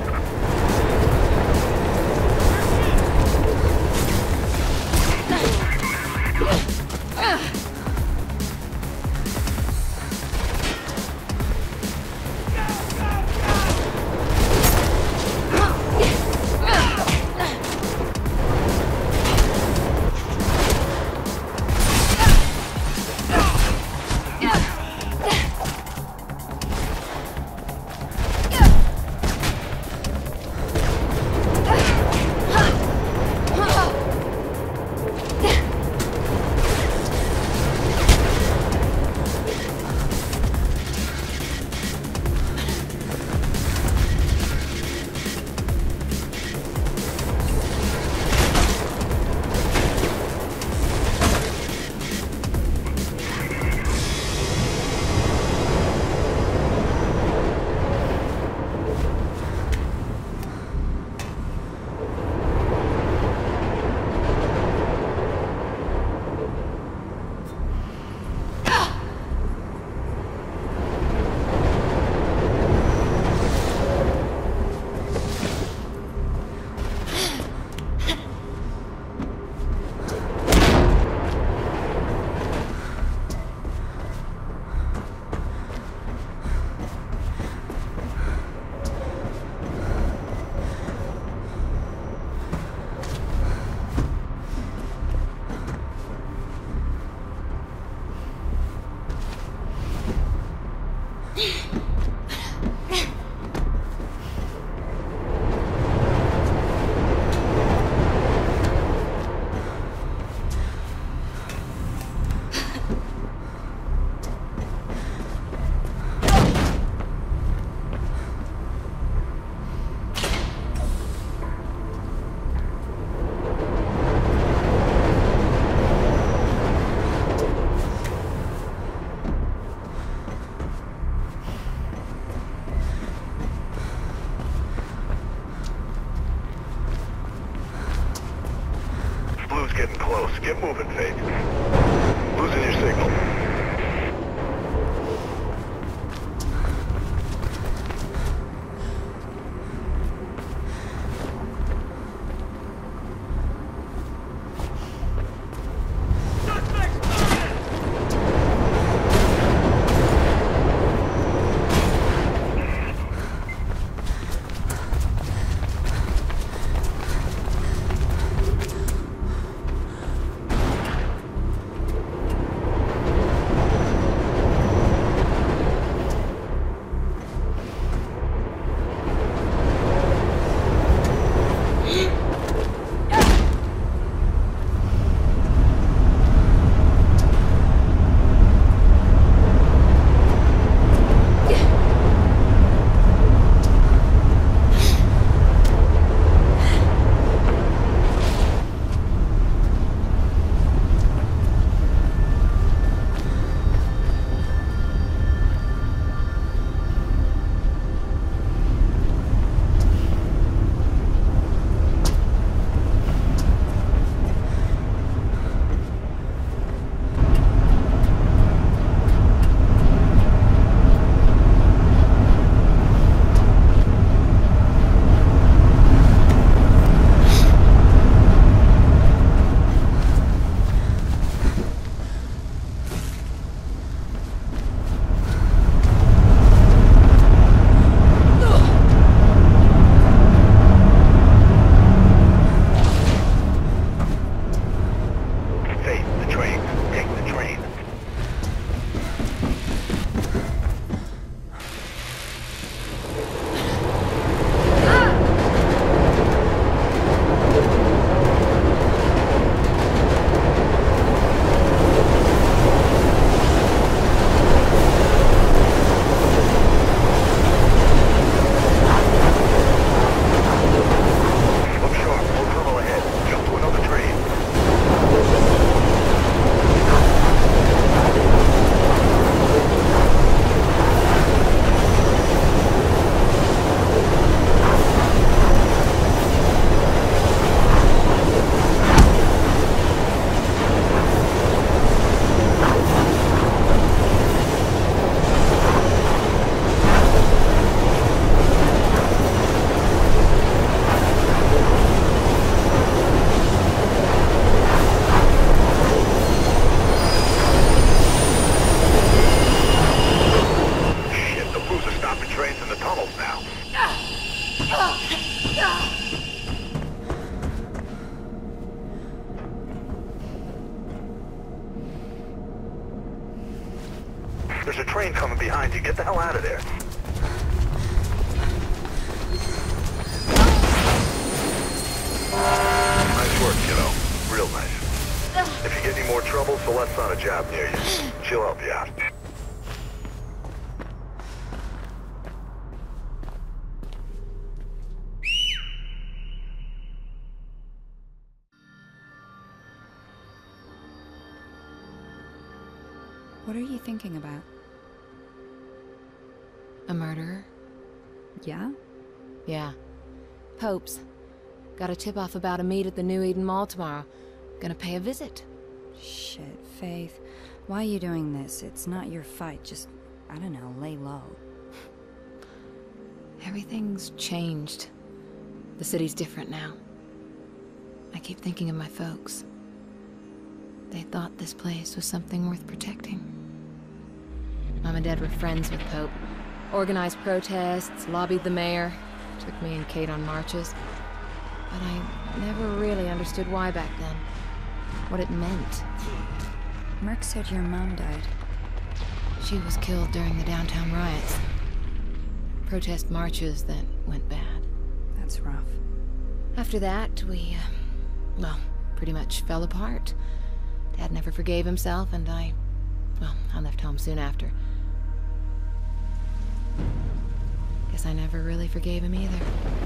B: getting close. Get moving, Faith. Losing your signal. There's a train coming behind you. Get the hell out of there. Nice work, kiddo. Real nice. If you get any more trouble, Celeste's on a job near you. She'll help you out.
H: What are you thinking about?
A: A murderer?
H: Yeah?
A: Yeah. Pope's. Got a tip-off about a meet at the New Eden Mall tomorrow. Gonna pay a visit.
H: Shit, Faith. Why are you doing this? It's not your fight. Just, I don't know, lay low.
A: Everything's changed. The city's different now. I keep thinking of my folks. They thought this place was something worth protecting. Mom and Dad were friends with Pope. Organized protests, lobbied the mayor, took me and Kate on marches. But I never really understood why back then. What it meant.
H: Merc said your mom died.
A: She was killed during the downtown riots. Protest marches that went bad.
H: That's rough.
A: After that, we, uh, well, pretty much fell apart. Dad never forgave himself, and I, well, I left home soon after. Guess I never really forgave him either.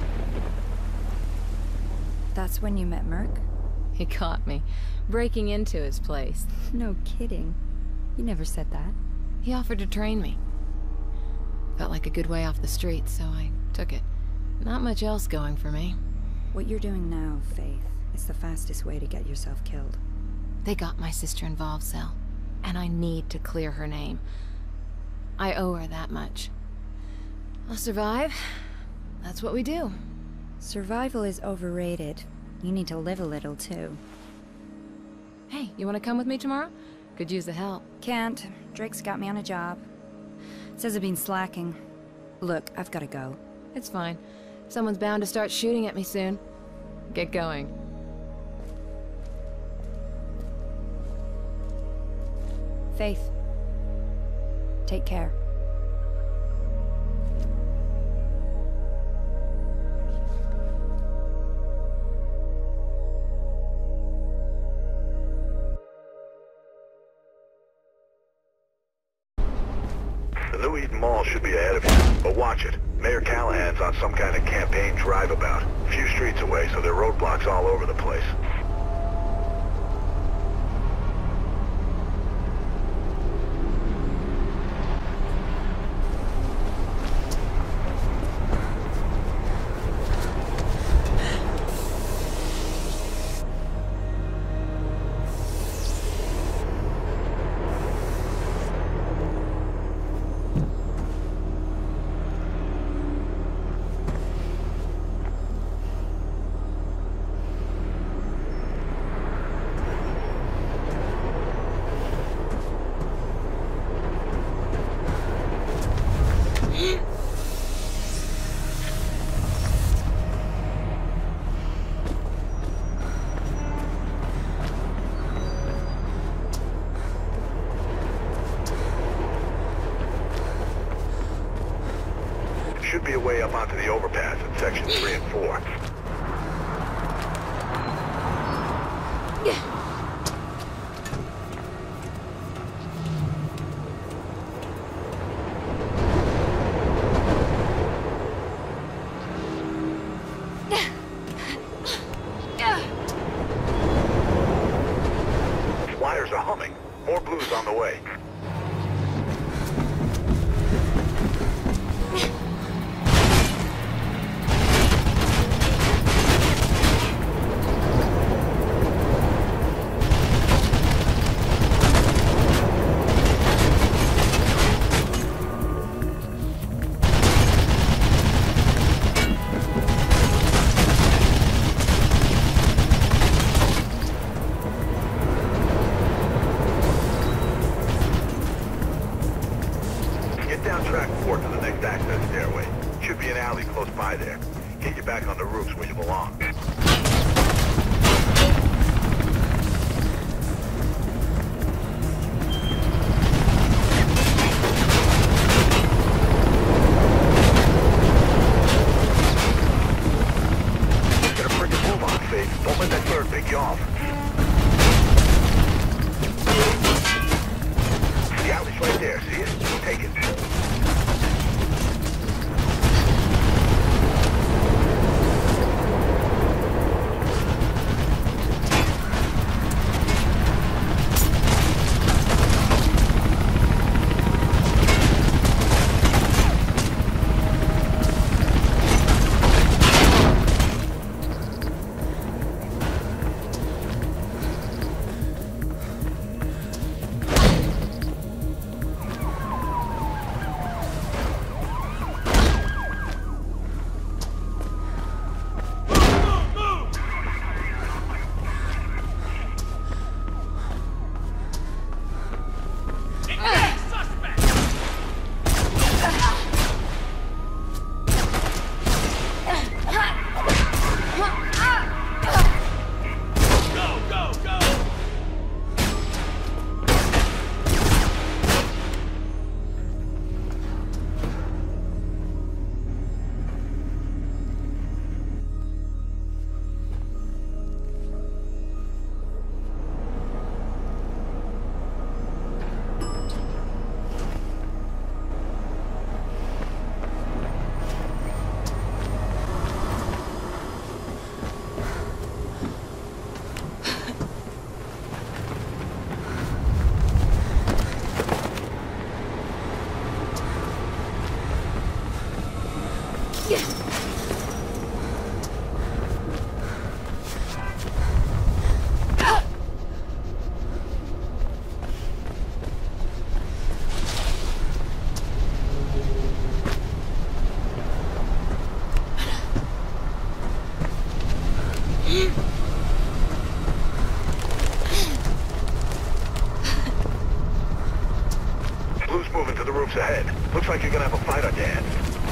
H: That's when you met Merc?
A: He caught me, breaking into his place.
H: No kidding. You never said that.
A: He offered to train me. Felt like a good way off the street, so I took it. Not much else going for me.
H: What you're doing now, Faith, It's the fastest way to get yourself killed.
A: They got my sister involved, Sel. And I need to clear her name. I owe her that much. I'll survive. That's what we do.
H: Survival is overrated. You need to live a little, too.
A: Hey, you want to come with me tomorrow? Could use the help.
H: Can't. Drake's got me on a job. Says I've been slacking. Look, I've gotta go.
A: It's fine. Someone's bound to start shooting at me soon. Get going.
H: Faith. Take care.
B: The New Eden Mall should be ahead of you, but watch it. Mayor Callahan's on some kind of campaign drive-about. A few streets away, so there are roadblocks all over the place. Should be a way up onto the overpass in sections three and four. Wires are humming. More blues on the way. Troops ahead. Looks like you're gonna have a fight on your hands.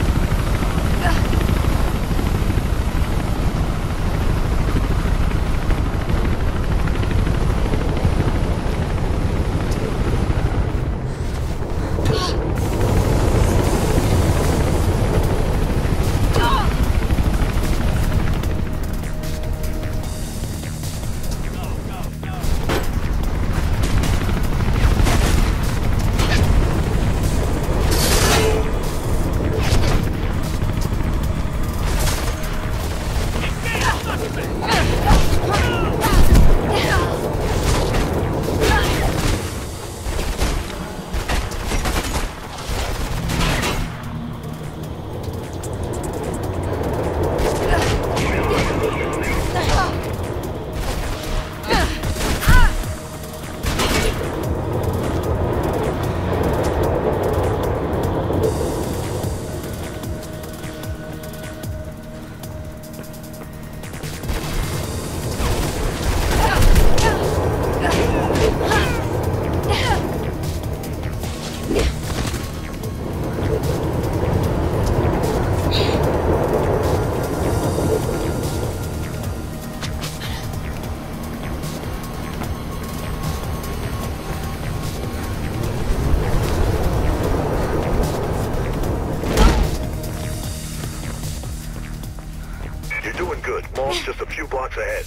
B: Just a few blocks ahead.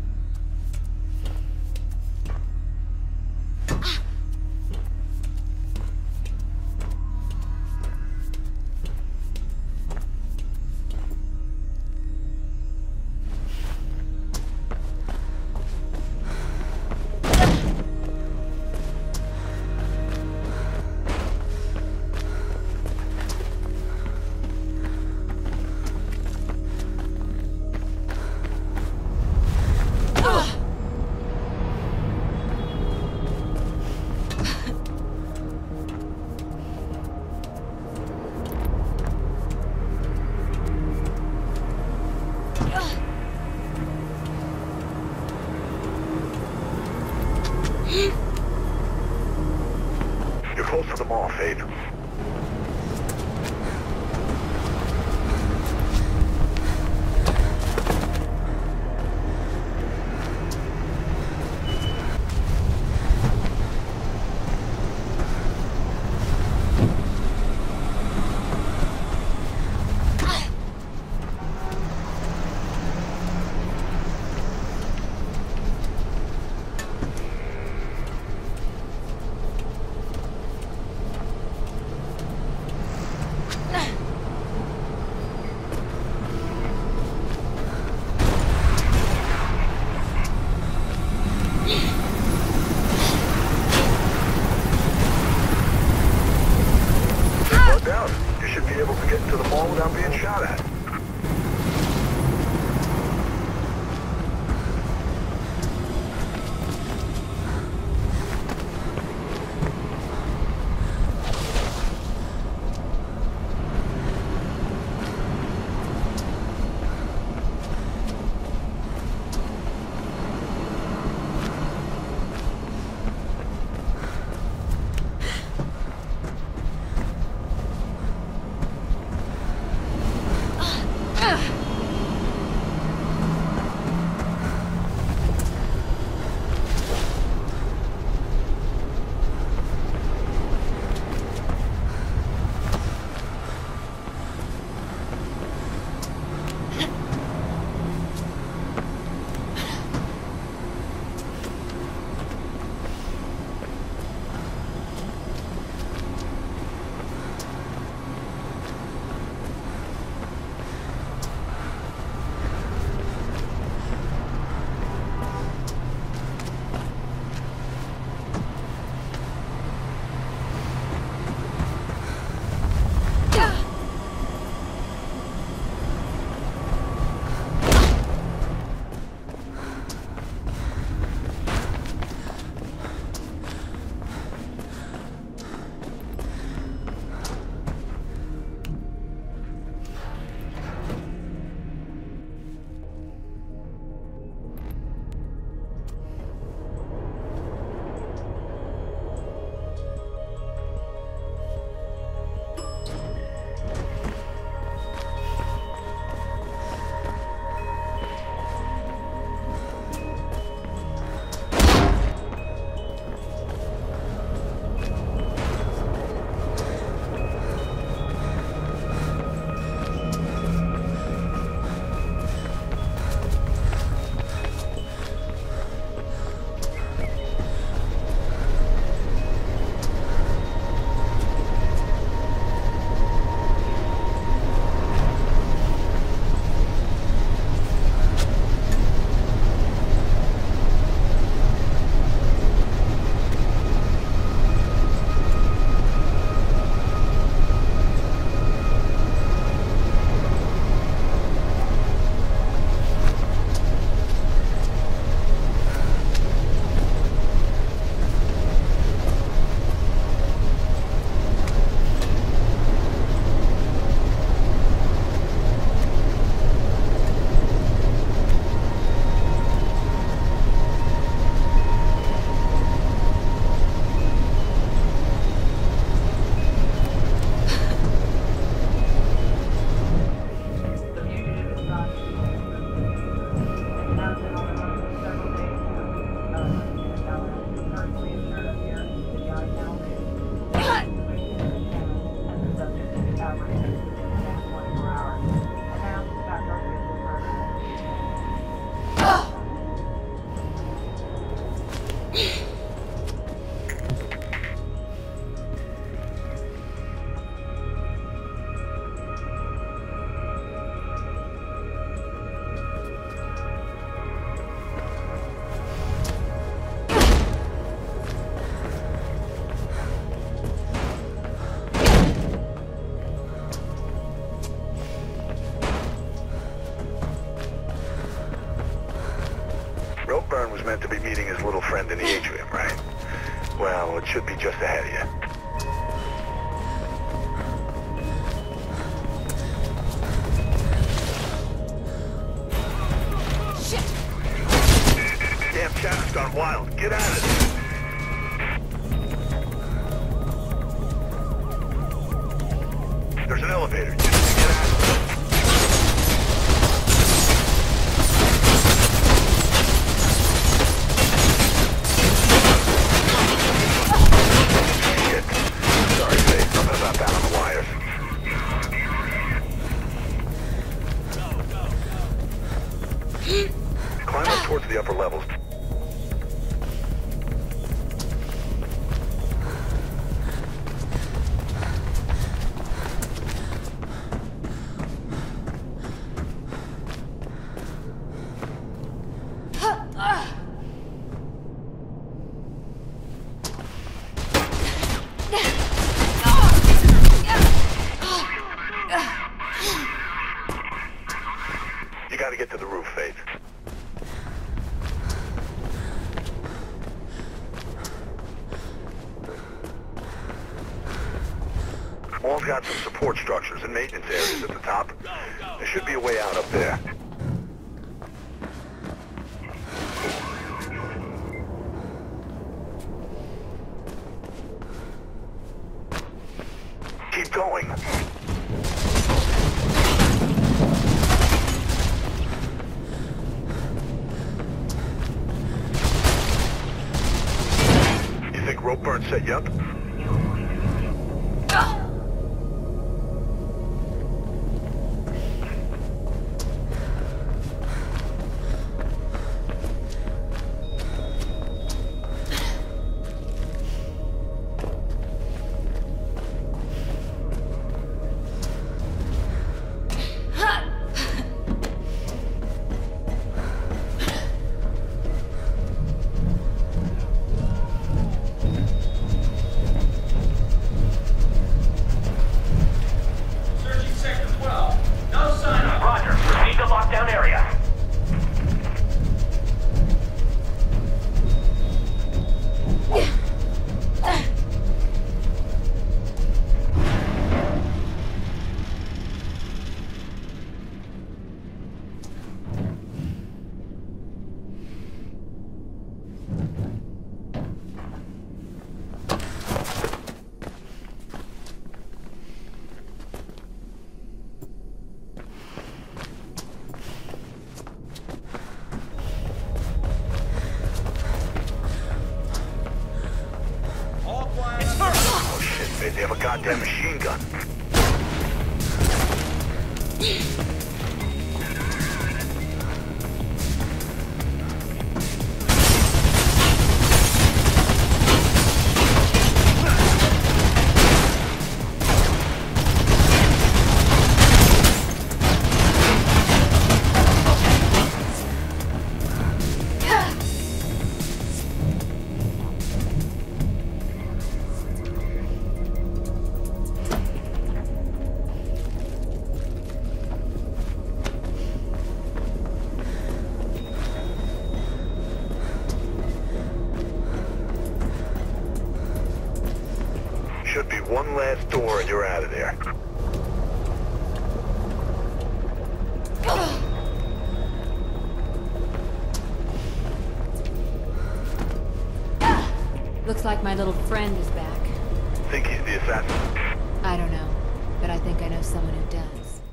B: You're close to the mall, Faith. meeting his little friend in the atrium, right? Well, it should be just ahead of you. Damn chat's gone wild. Get out of there. There's an elevator. You need to get out of there. Shit. Sorry, Faith. Something about that on the wires. Climb up towards the upper levels. You gotta get to the roof, Faith. Wall's got some support structures and maintenance areas at the top. There should be a way out up there. Keep going. You think Ropeburn set you up? They have a goddamn machine gun. Should be one last door and you're out of there.
A: Looks like my little friend is back.
B: Think he's the assassin?
A: I don't know, but I think I know someone who does.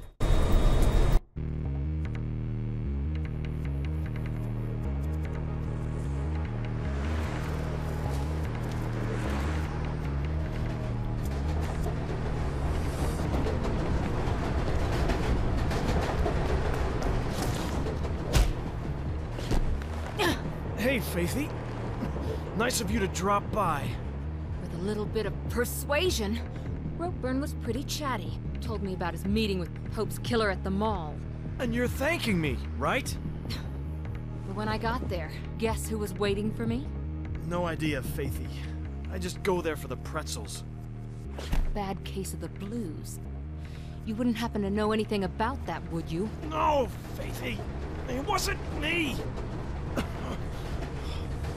J: Hey, Faithy. Nice of you to drop by.
A: With a little bit of persuasion, Ropeburn was pretty chatty. Told me about his meeting with Pope's killer at the mall.
J: And you're thanking me, right?
A: But when I got there, guess who was waiting for me?
J: No idea, Faithy. I just go there for the pretzels.
A: Bad case of the blues. You wouldn't happen to know anything about that, would you?
J: No, Faithy. It wasn't me.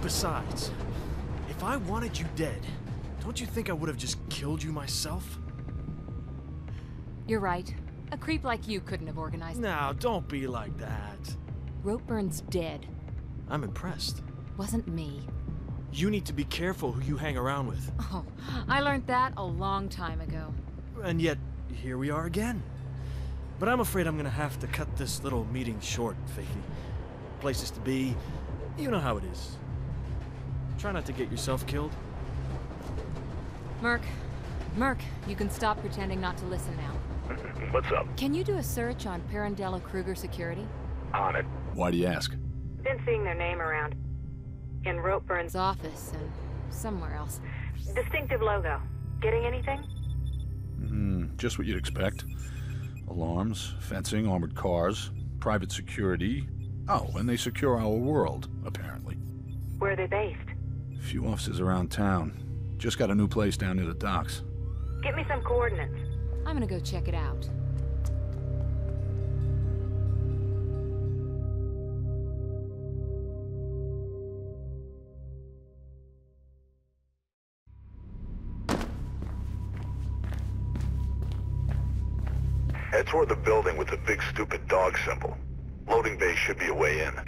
J: Besides, if I wanted you dead, don't you think I would have just killed you myself?
A: You're right. A creep like you couldn't have organized.
J: Now, don't be like that.
A: Ropeburn's dead.
J: I'm impressed.
A: Wasn't me.
J: You need to be careful who you hang around with.
A: Oh, I learned that a long time ago.
J: And yet, here we are again. But I'm afraid I'm gonna have to cut this little meeting short, Faithy. Places to be, you know how it is. Try not to get yourself killed.
A: Merc. Merc, you can stop pretending not to listen now.
B: What's up?
A: Can you do a search on Pirandello Kruger security?
B: On it.
E: Why do you ask?
C: Been seeing their name around. In Ropeburn's
A: Office and somewhere else.
C: distinctive logo. Getting anything?
E: Hmm, just what you'd expect. Alarms, fencing, armored cars, private security. Oh, and they secure our world, apparently.
C: Where are they based?
E: A few offices around town. Just got a new place down near the docks.
C: Get me some coordinates.
A: I'm gonna go check it out.
B: Head toward the building with the big stupid dog symbol. Loading bay should be a way in.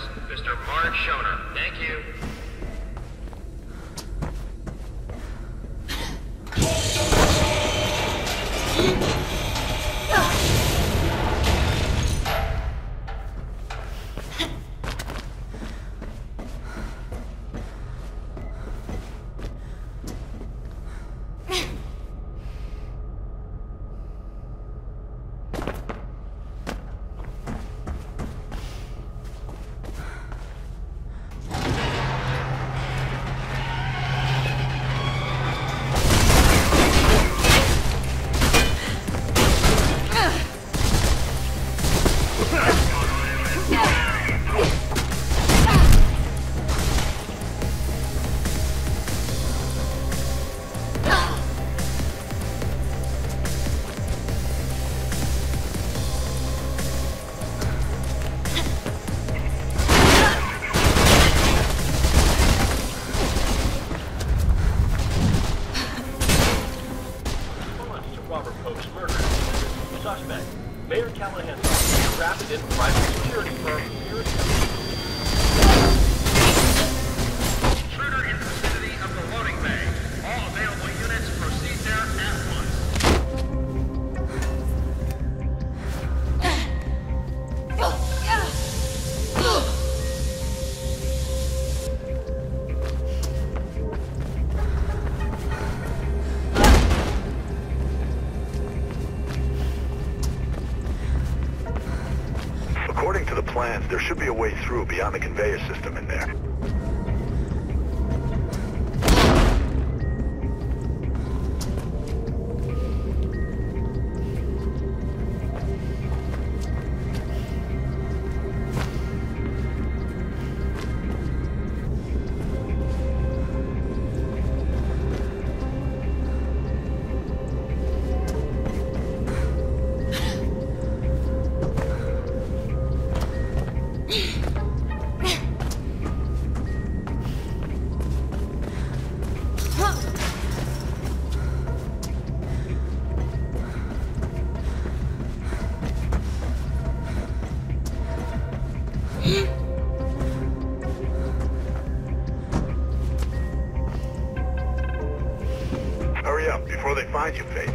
N: Mister Mark Schoner. Thank you.
B: There should be a way through beyond the conveyor system in there. Hurry up before they find you, Faith.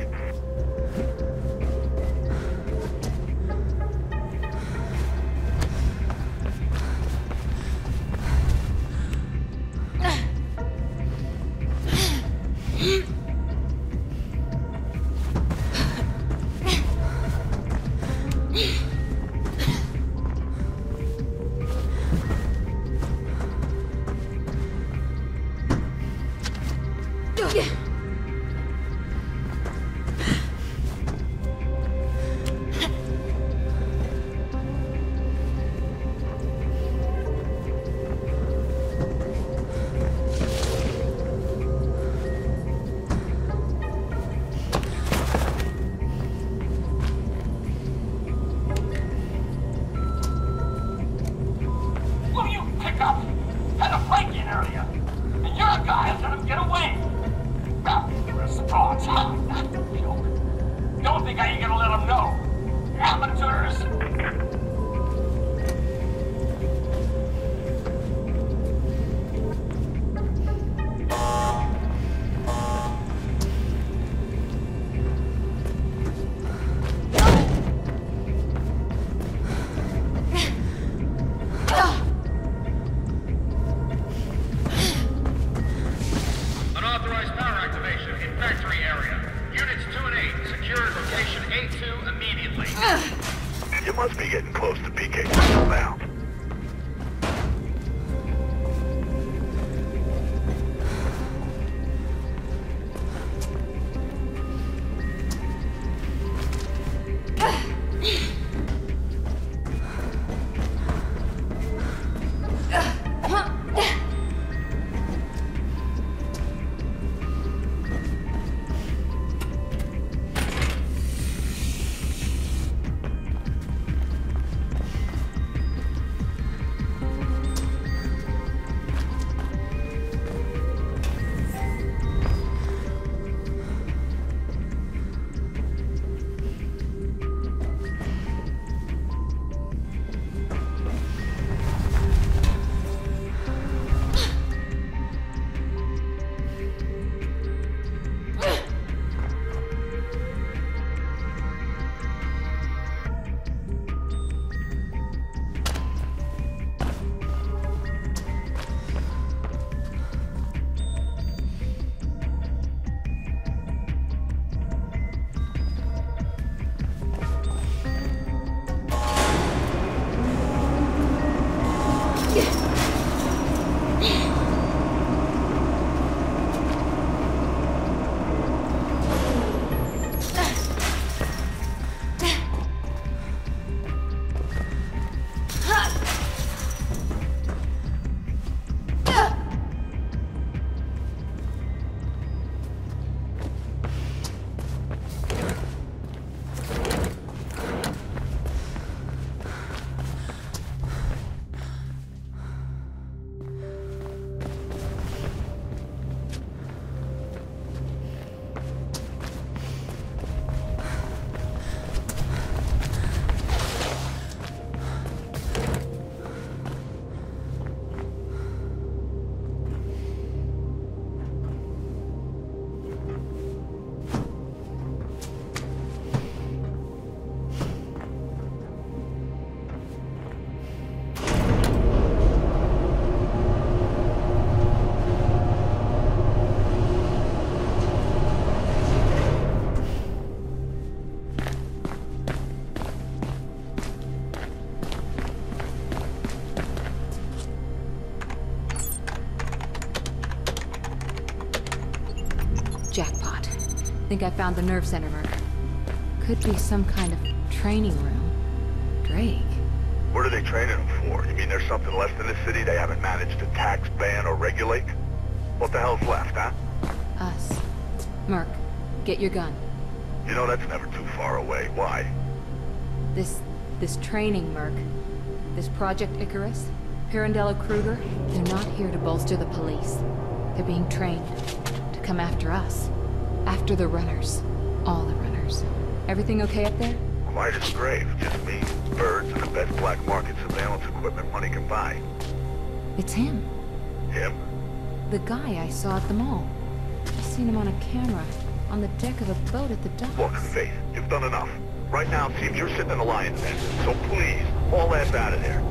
A: Think I found the nerve center, Merc. Could be some kind of training room. Drake.
B: What are they training them for? You mean there's something left in the city they haven't managed to tax, ban, or regulate? What the hell's left, huh?
A: Us. Merc, get your gun.
B: You know that's never too far away. Why?
A: This... this training, Merc. This Project Icarus, Pirandello, Kruger, they're not here to bolster the police. They're being trained to come after us. After the runners. All the runners. Everything okay up there?
B: Quiet as a grave. Just me, birds, and the best black market surveillance equipment money can buy.
A: It's him.
B: Him?
A: The guy I saw at the mall. I seen him on a camera, on the deck of a boat at the docks.
B: Look, Faith, you've done enough. Right now it seems you're sitting in the lion's den, so please, haul ass out of there.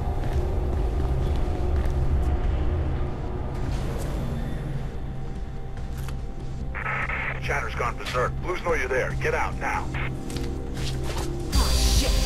B: Chatter's gone berserk. Blues know you're there. Get out, now.
A: Oh, shit!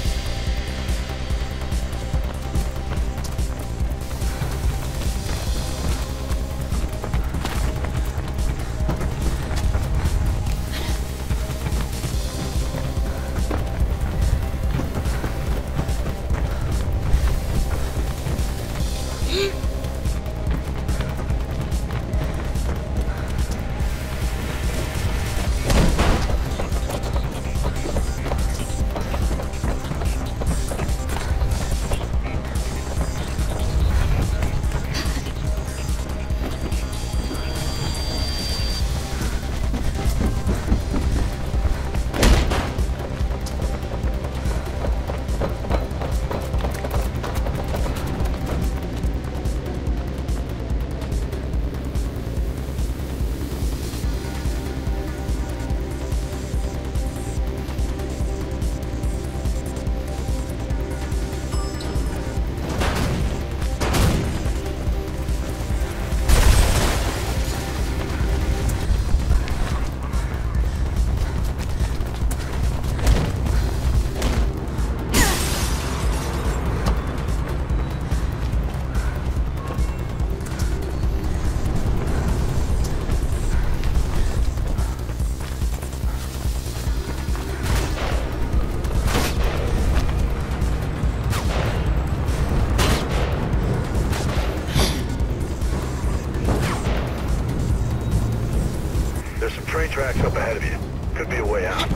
B: Train tracks up ahead of you. Could be a way out.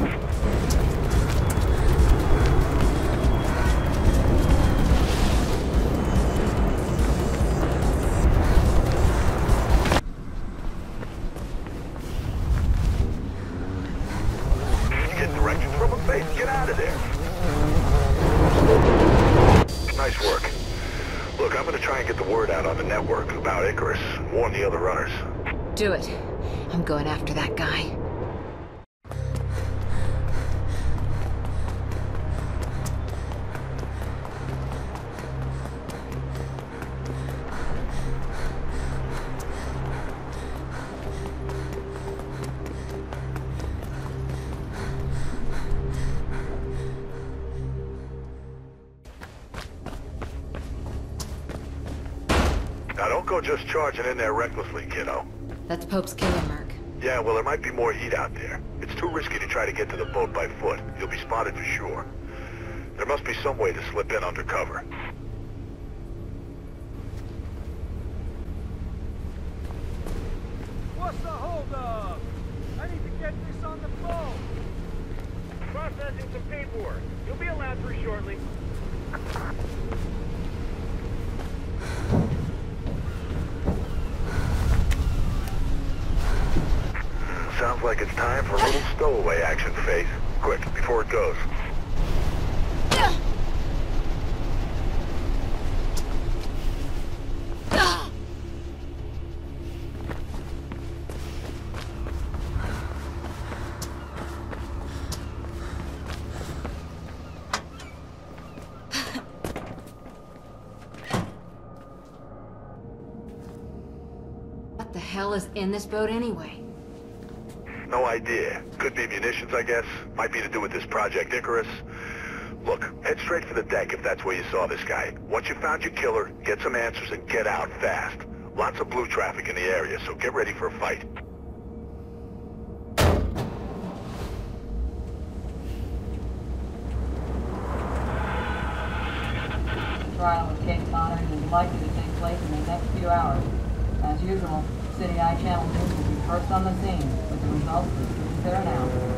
B: You get directions from a face. Get out of there. Nice work. Look, I'm gonna try and get the word out on the network about Icarus. Warn the other runners.
A: Do it. I'm going after that guy.
B: Now don't go just charging in there recklessly, kiddo.
A: That's Pope's killer, Merc.
B: Yeah, well, there might be more heat out there. It's too risky to try to get to the boat by foot. You'll be spotted for sure. There must be some way to slip in under cover.
D: What's the holdup? I need to get this on the boat. Processing some paperwork. You'll be allowed through shortly.
B: Sounds like it's time for a little stowaway action, Faith. Quick, before it goes.
A: What the hell is in this boat anyway?
B: No idea. Could be munitions, I guess. Might be to do with this Project Icarus. Look, head straight for the deck if that's where you saw this guy. Once you found your killer, get some answers and get out fast. Lots of blue traffic in the area, so get ready for a fight.
I: trial of case monitoring is likely to take place in the next few hours. As usual, City Eye Channel News will be first on the scene, with the results as soon as they're announced.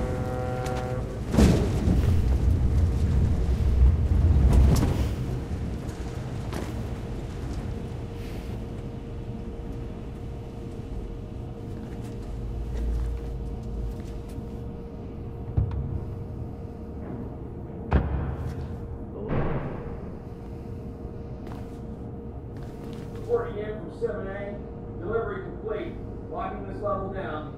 O: Reporting in from seven A. Delivery complete. Locking this level down.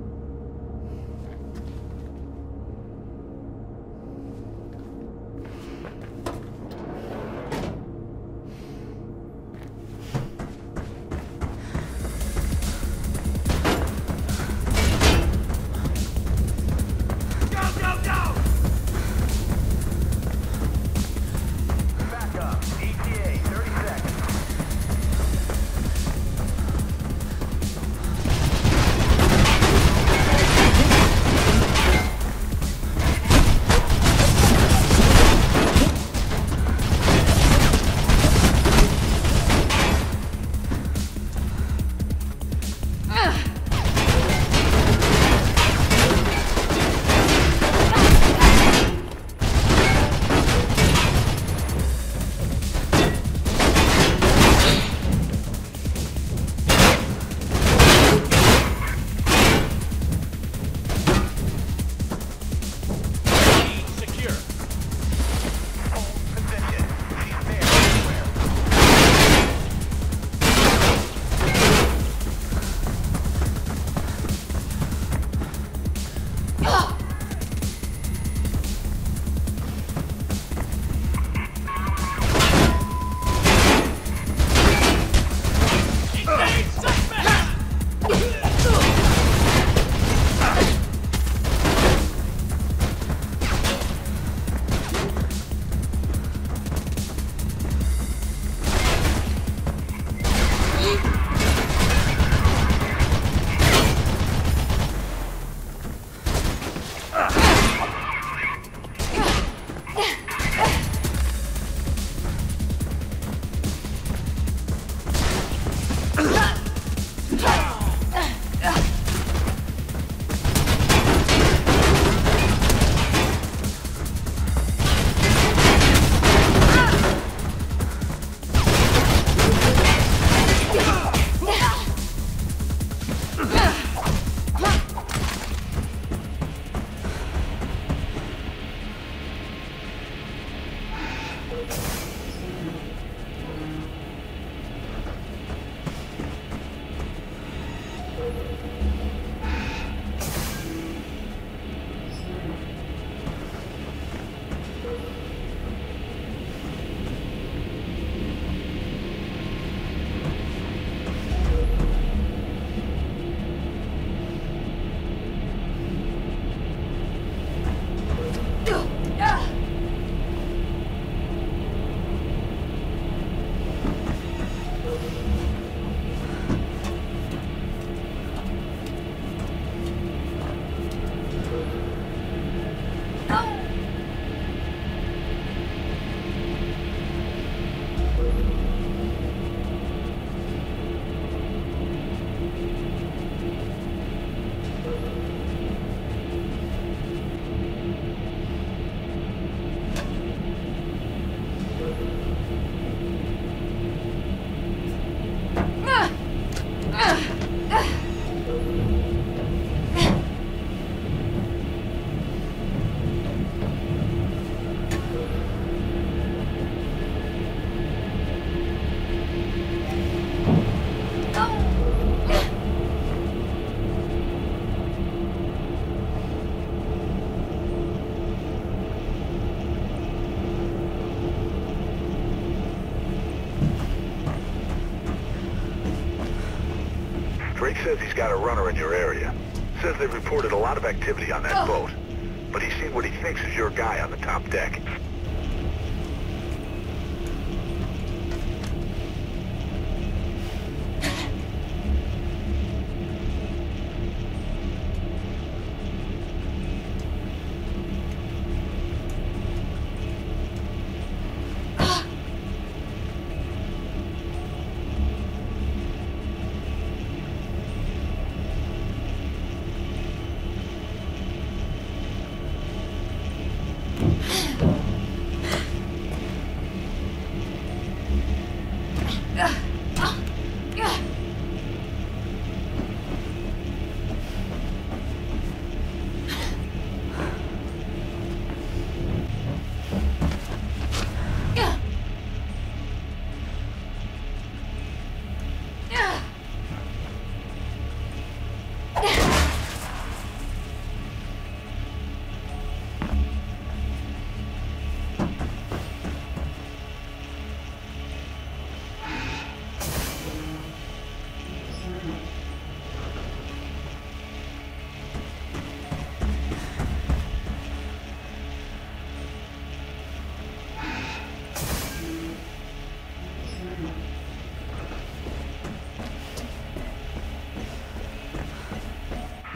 B: Drayke says he's got a runner in your area. Says they've reported a lot of activity on that oh. boat. But he's seen what he thinks is your guy on the top deck.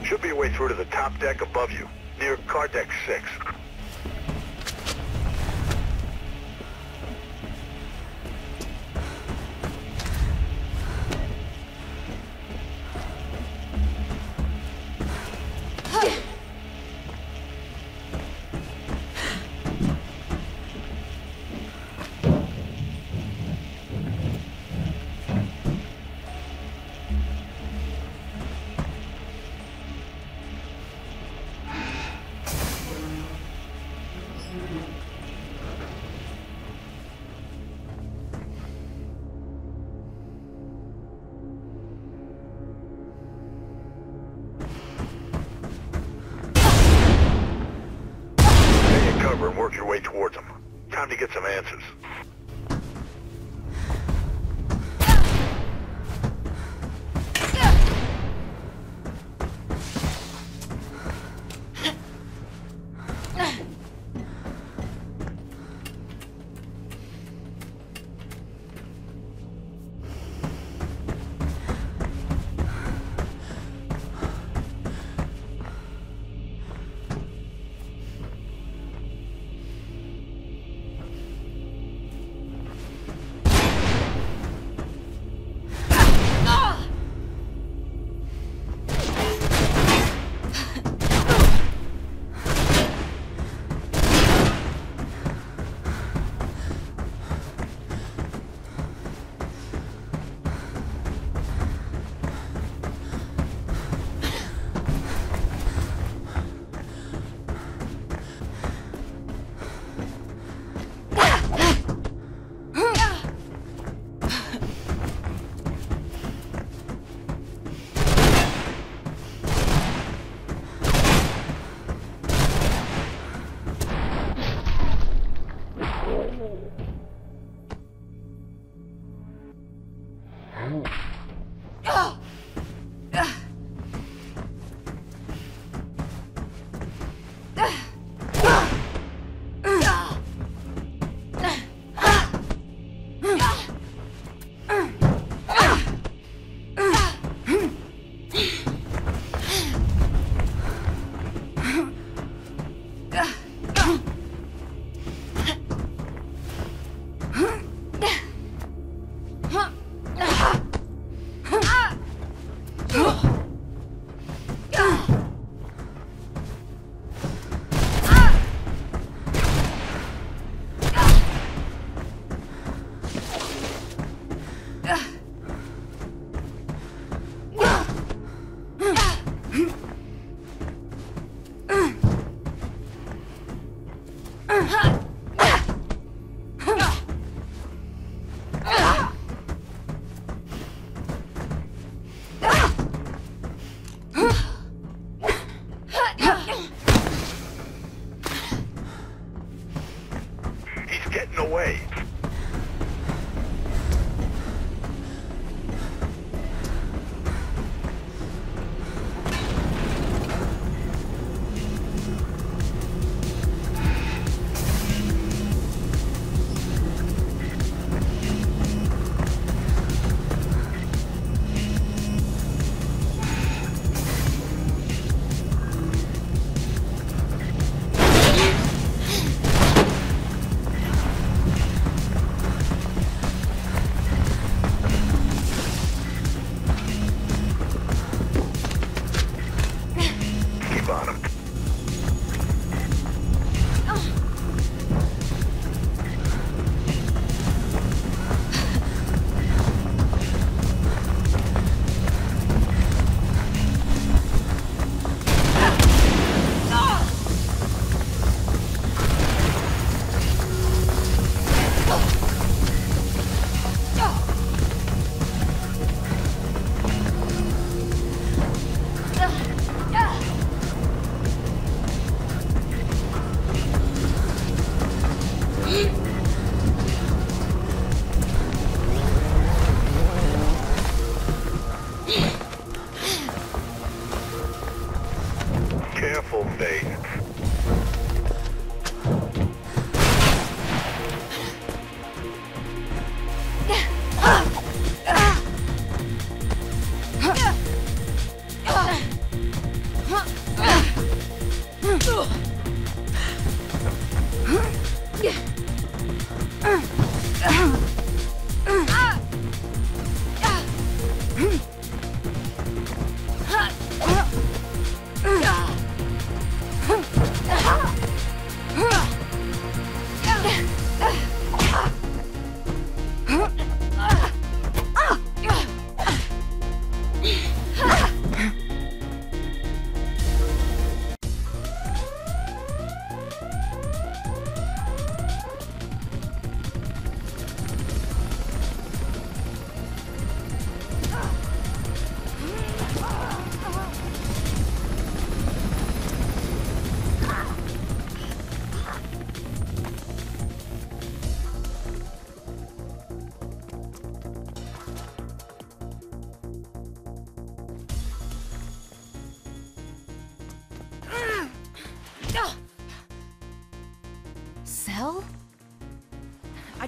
B: Should be a way through to the top deck above you, near car deck six. And work your way towards them. Time to get some answers.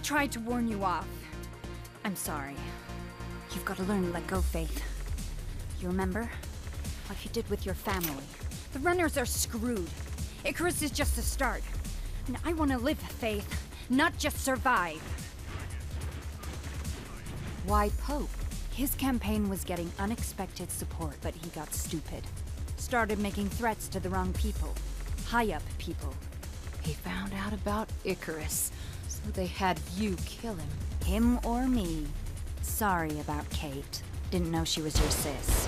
H: tried to warn you off. I'm sorry. You've got to learn to let go, Faith. You remember? Like you did with your family. The runners are screwed. Icarus is just the start. And I want to live, Faith, not just survive.
A: Why Pope?
H: His campaign was getting unexpected support, but he got stupid. Started making threats to the wrong people. High-up people.
A: He found out about Icarus, so they had you kill him.
H: Him or me. Sorry about Kate. Didn't know she was your sis.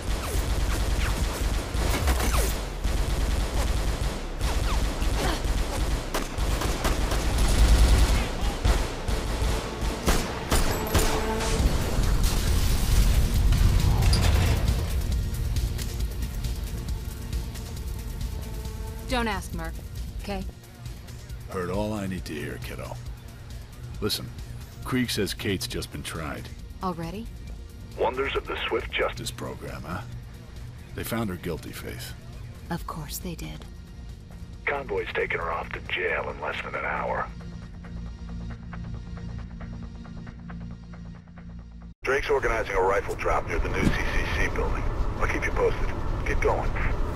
A: Don't ask, Merc, okay?
E: Heard all I need to hear, kiddo. Listen, Krieg says Kate's just been tried.
A: Already?
B: Wonders of the Swift Justice
E: Program, huh? They found her guilty, Faith.
A: Of course they did.
B: Convoy's taking her off to jail in less than an hour. Drake's organizing a rifle drop near the new C C C building. I'll keep you posted. Get going.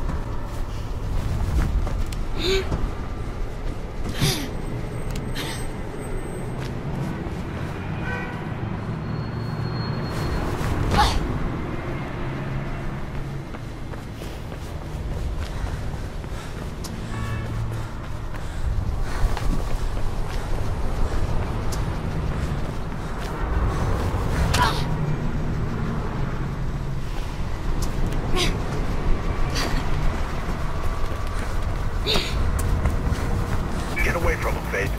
B: Get away from him, Faith.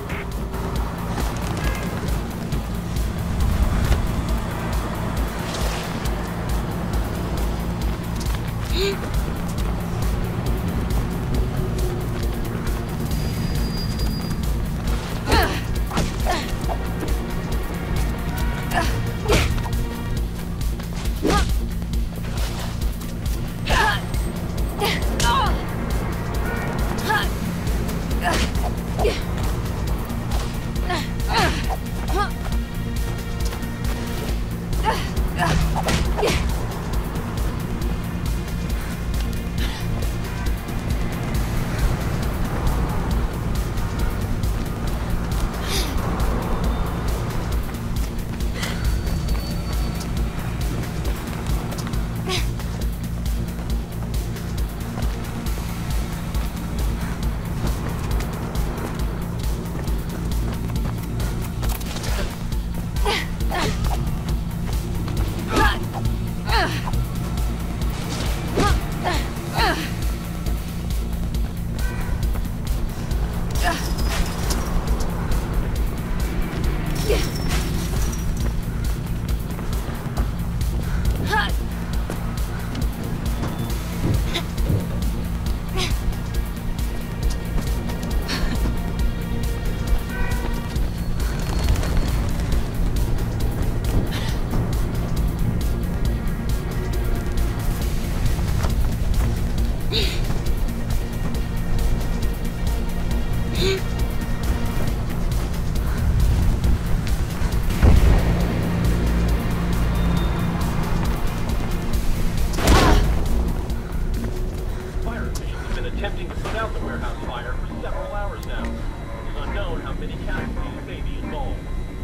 M: attempting to put out the warehouse fire for several hours now. It is unknown how many casualties may be involved.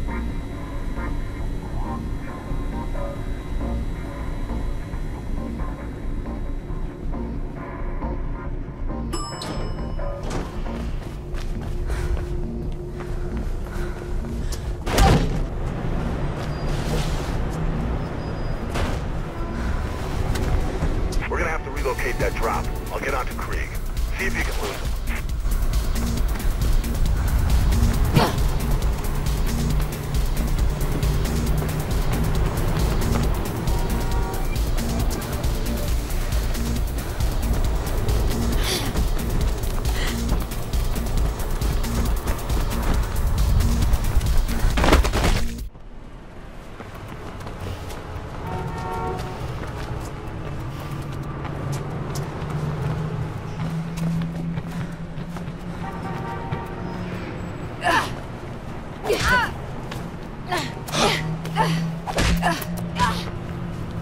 B: We're gonna have to relocate that drop. I'll get on to Krieg. See if you can lose him.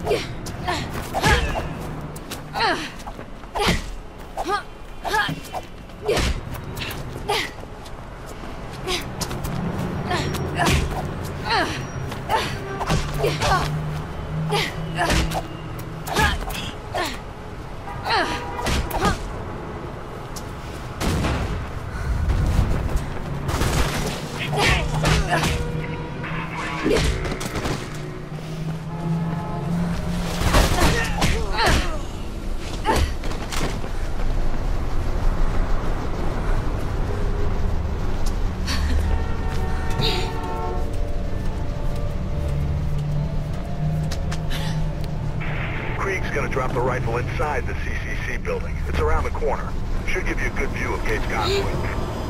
B: Drop the rifle inside the C C C building. It's around the corner. Should give you a good view of Gates Convoy.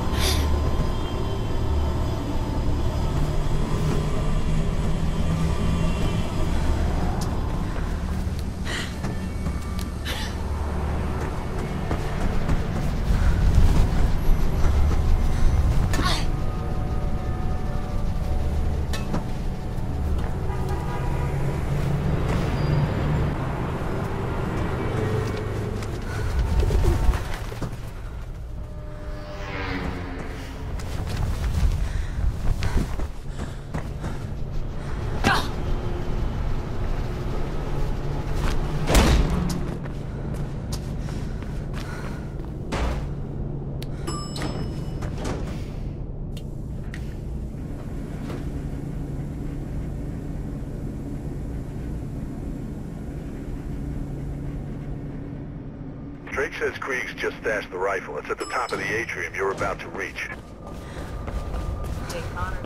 B: Drake says Krieg's just stashed the rifle. It's at the top of the atrium you're about to reach.
I: Hey, Connor.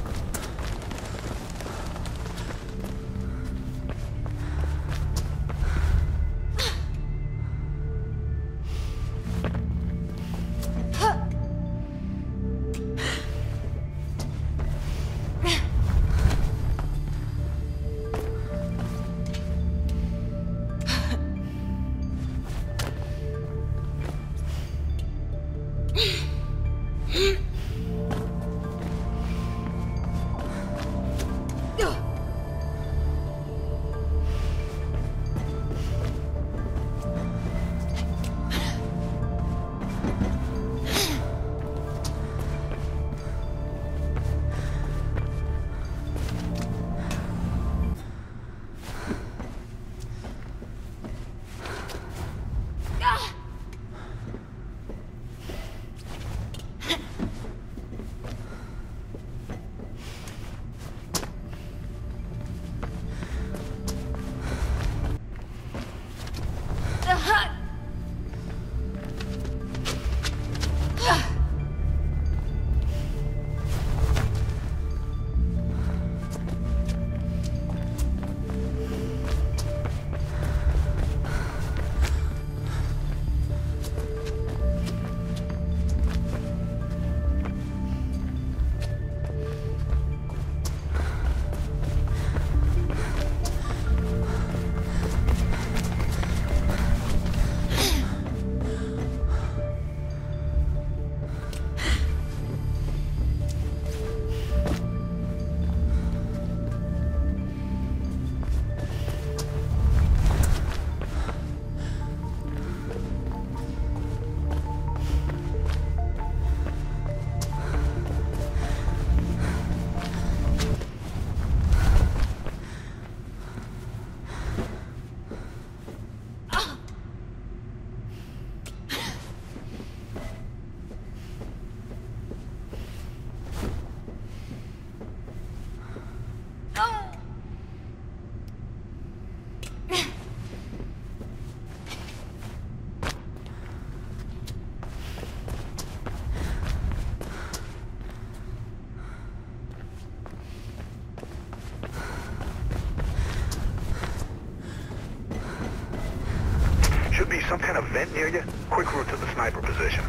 B: Should be some kind of vent near you. Quick route to the sniper position.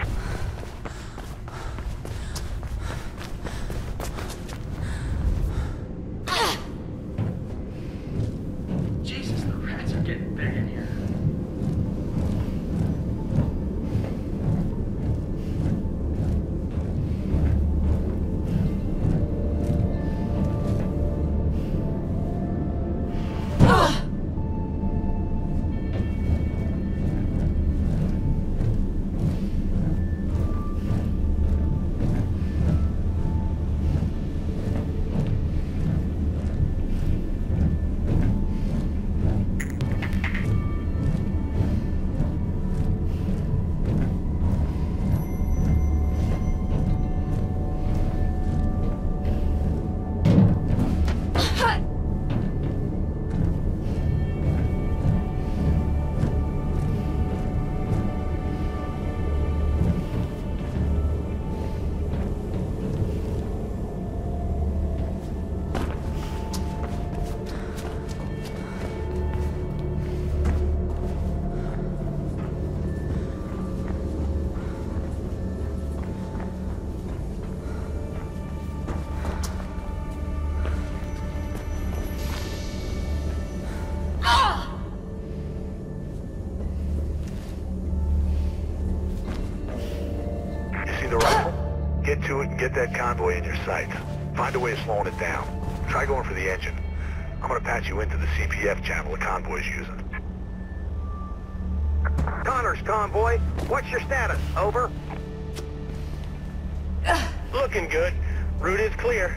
O: Jesus, the rats are getting big in here.
B: Get to it and get that convoy in your sight. Find a way of slowing it down. Try going for the engine. I'm gonna patch you into the C P F channel the convoy's using.
D: Connors convoy, what's your status? Over. Looking good. Route is clear.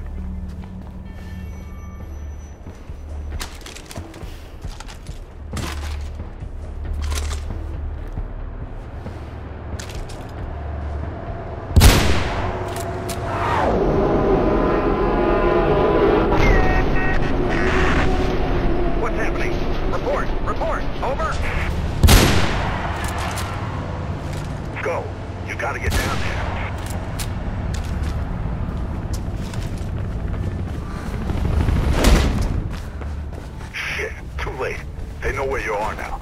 D: What's happening? Report, report, over.
B: Go. You gotta get down there. Shit, too late. They know where you are now.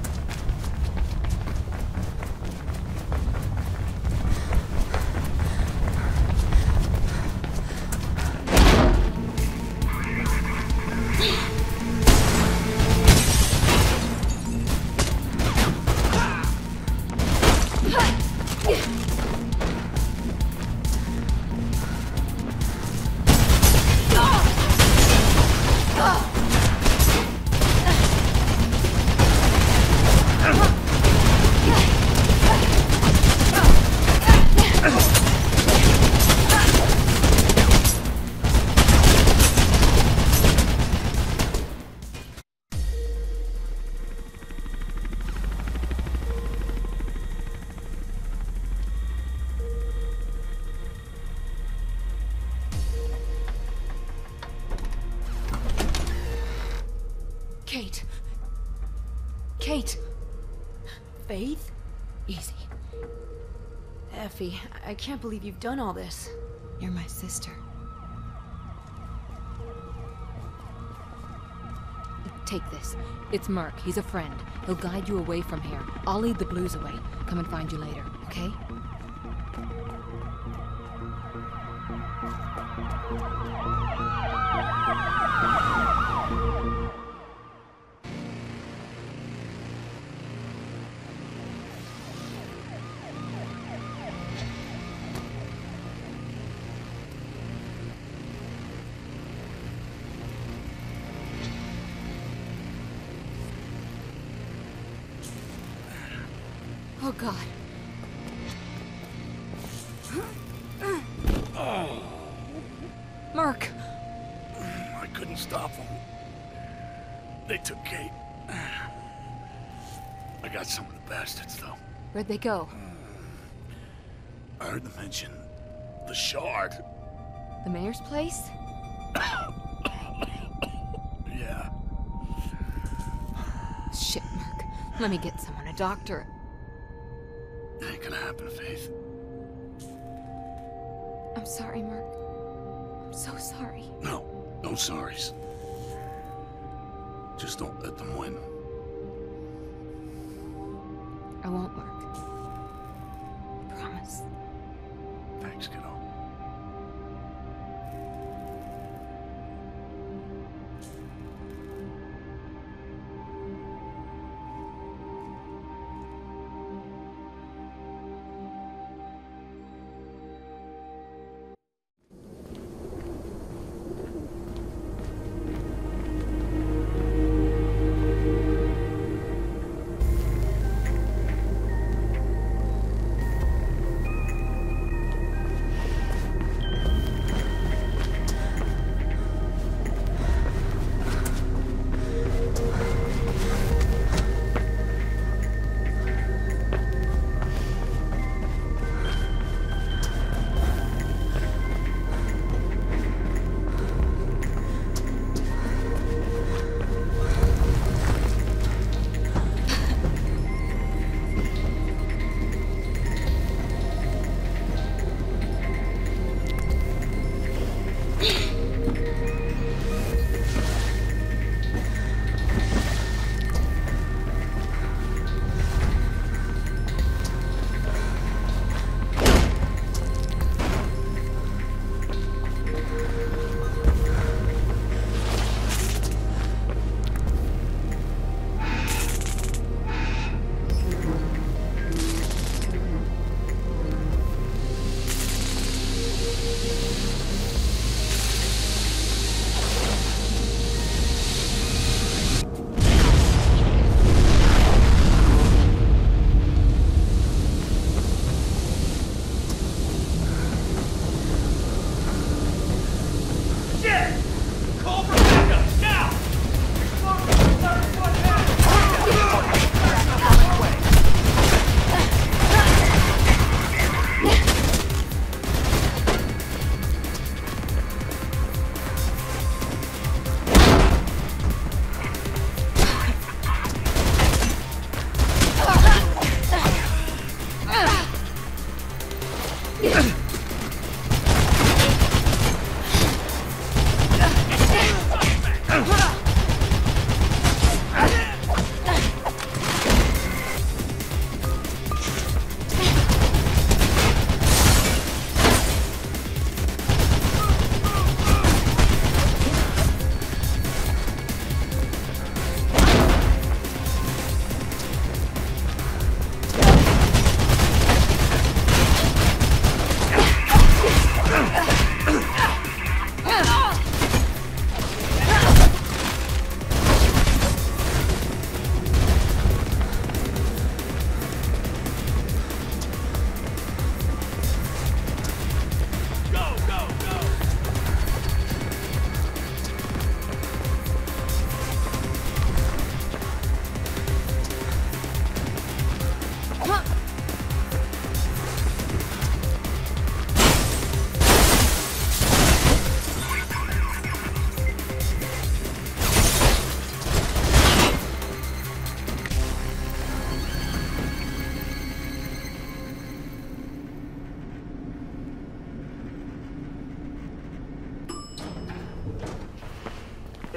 G: Kate. Kate. Faith? Easy. Effie, I can't believe you've done all this.
A: You're my sister. Take this. It's Mark. He's a friend. He'll guide you away from here. I'll lead the Blues away. Come and find you later, okay? Oh, God.
E: Oh.
A: Mark!
E: I couldn't stop them. They took Kate. I got some of the bastards, though.
A: Where'd they go?
E: I heard them mention the Shard.
A: The mayor's place?
E: Yeah.
A: Shit, Mark. Let me get someone, a doctor.
E: It ain't gonna happen, Faith.
A: I'm sorry, Mark. I'm so sorry.
E: No, no sorries. Just don't let them win.
A: I won't, Mark. I promise.
E: Thanks, kiddo.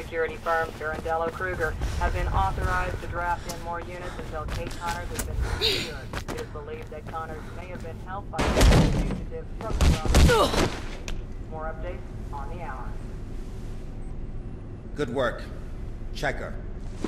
I: security firm Pirandello Kruger have been authorized to draft in more units until Kate Connors has been secured. It is believed that Connors may have been helped by a fugitive from the robbery. More updates on the hour.
P: Good work. Check her.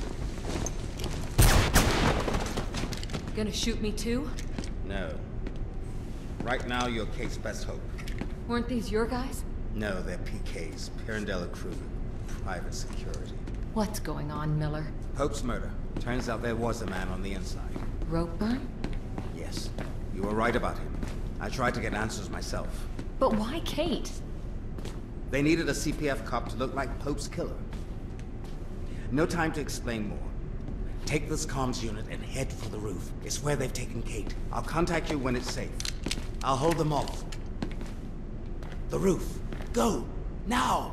G: Gonna shoot me too?
P: No. Right now, you're Kate's best hope.
G: Weren't these your guys?
P: No, they're P Ks. Pirandello Kruger. Private security.
G: What's going on, Miller?
P: Pope's murder. Turns out there was a man on the inside.
G: Ropeburn?
P: Yes. You were right about him. I tried to get answers myself.
G: But why Kate?
P: They needed a C P F cop to look like Pope's killer. No time to explain more. Take this comms unit and head for the roof. It's where they've taken Kate. I'll contact you when it's safe. I'll hold them off. The roof. Go! Now!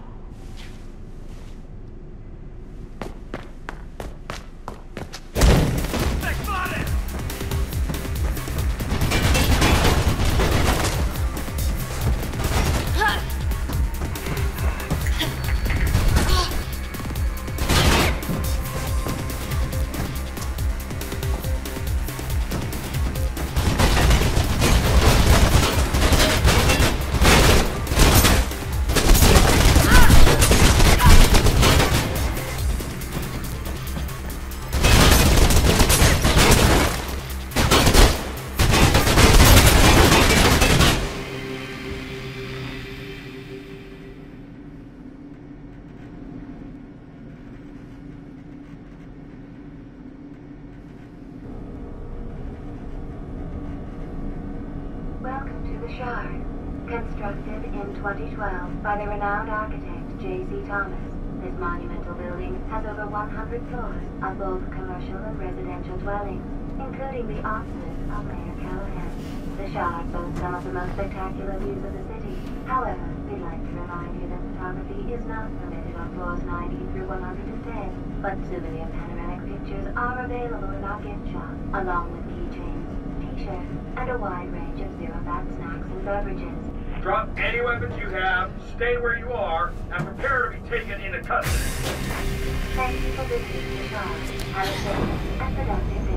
F: Constructed in twenty twelve by the renowned architect J C Thomas, this monumental building has over one hundred floors of both commercial and residential dwellings, including the offices of Mayor Callahan. The Shard boasts some of the most spectacular views of the city. However, we'd like to remind you that photography is not permitted on floors ninety through one hundred ten, but souvenir panoramic pictures are available in our gift shop, along with keychains, t-shirts, and a wide range of zero-fat snacks and beverages.
O: Drop any weapons you have, stay where you are, and prepare to be taken into custody.
F: Thank you for visiting the Shard. Have a safe and productive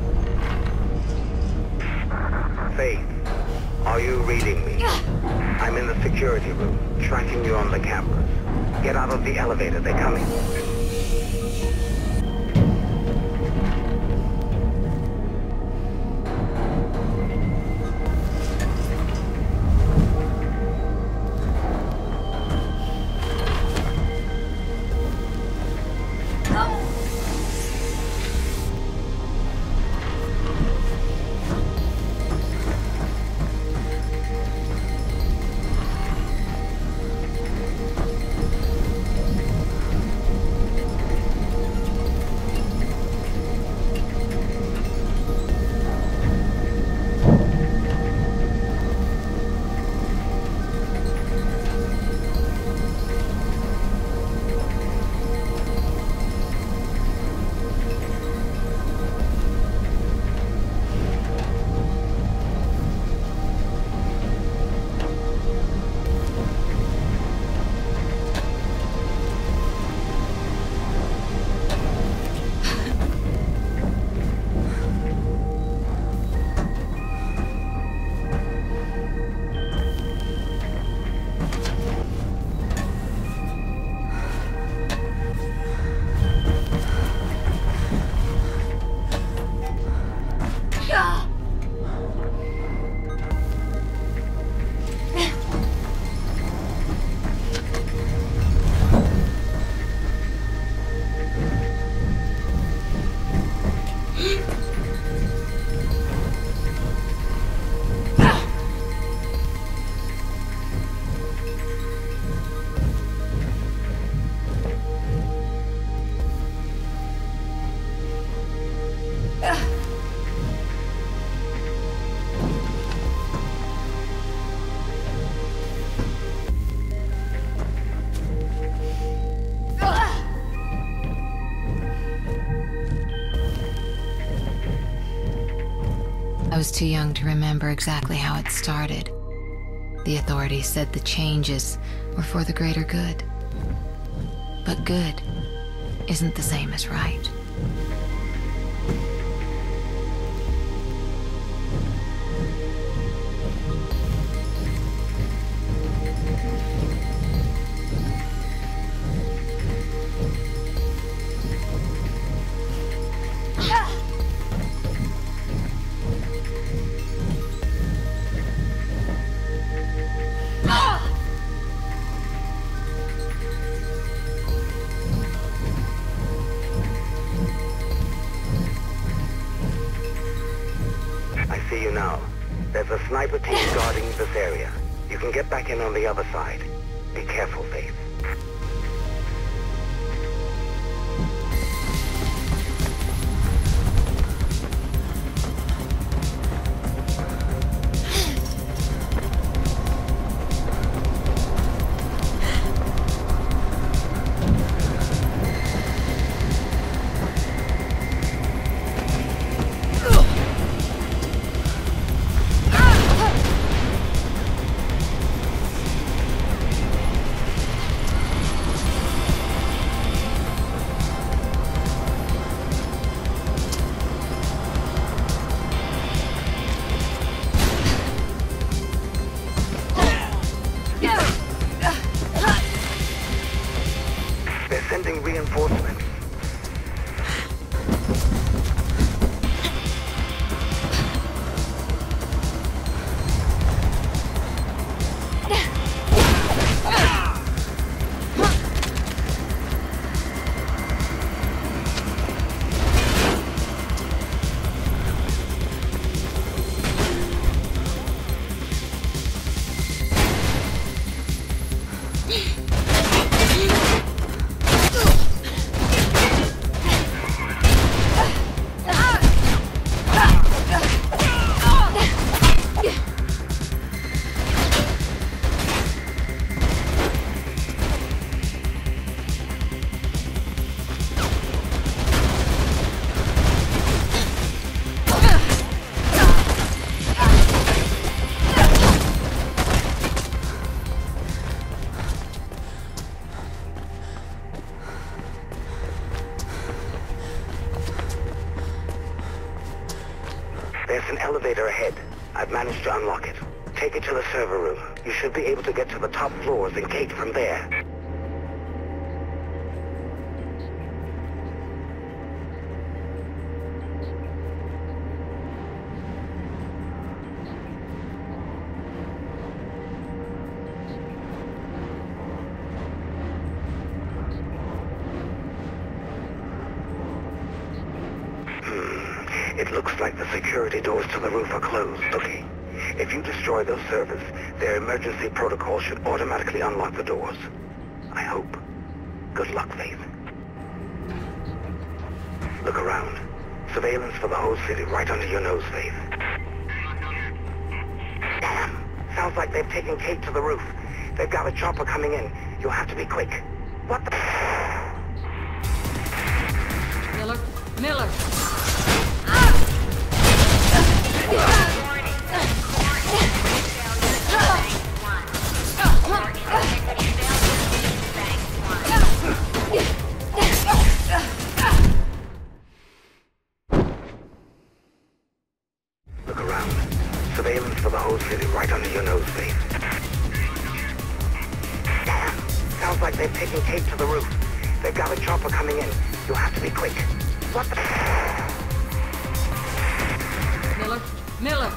F: day.
Q: Faith, are you reading me? I'm in the security room, tracking you on the cameras. Get out of the elevator, they're coming.
A: I was too young to remember exactly how it started. The authorities said the changes were for the greater good. But good isn't the same as right.
Q: There's a sniper team guarding this area. You can get back in on the other side. Be careful, Faith. Reinforcements. There's an elevator ahead. I've managed to unlock it. Take it to the server room. You should be able to get to the top floors and gate from there. It looks like the security doors to the roof are closed. Okay. If you destroy those servers, their emergency protocol should automatically unlock the doors. I hope. Good luck, Faith. Look around. Surveillance for the whole city right under your nose, Faith. Damn. Sounds like they've taken Kate to the roof. They've got a chopper coming in. You'll have to be quick. What the...
G: Miller? Miller!
Q: Look around. Surveillance for the whole city right under your nose, Faith. Damn. Sounds like they've taken Kate to the roof. They've got a chopper coming in. You'll have to be quick. What the...
G: Miller? Miller!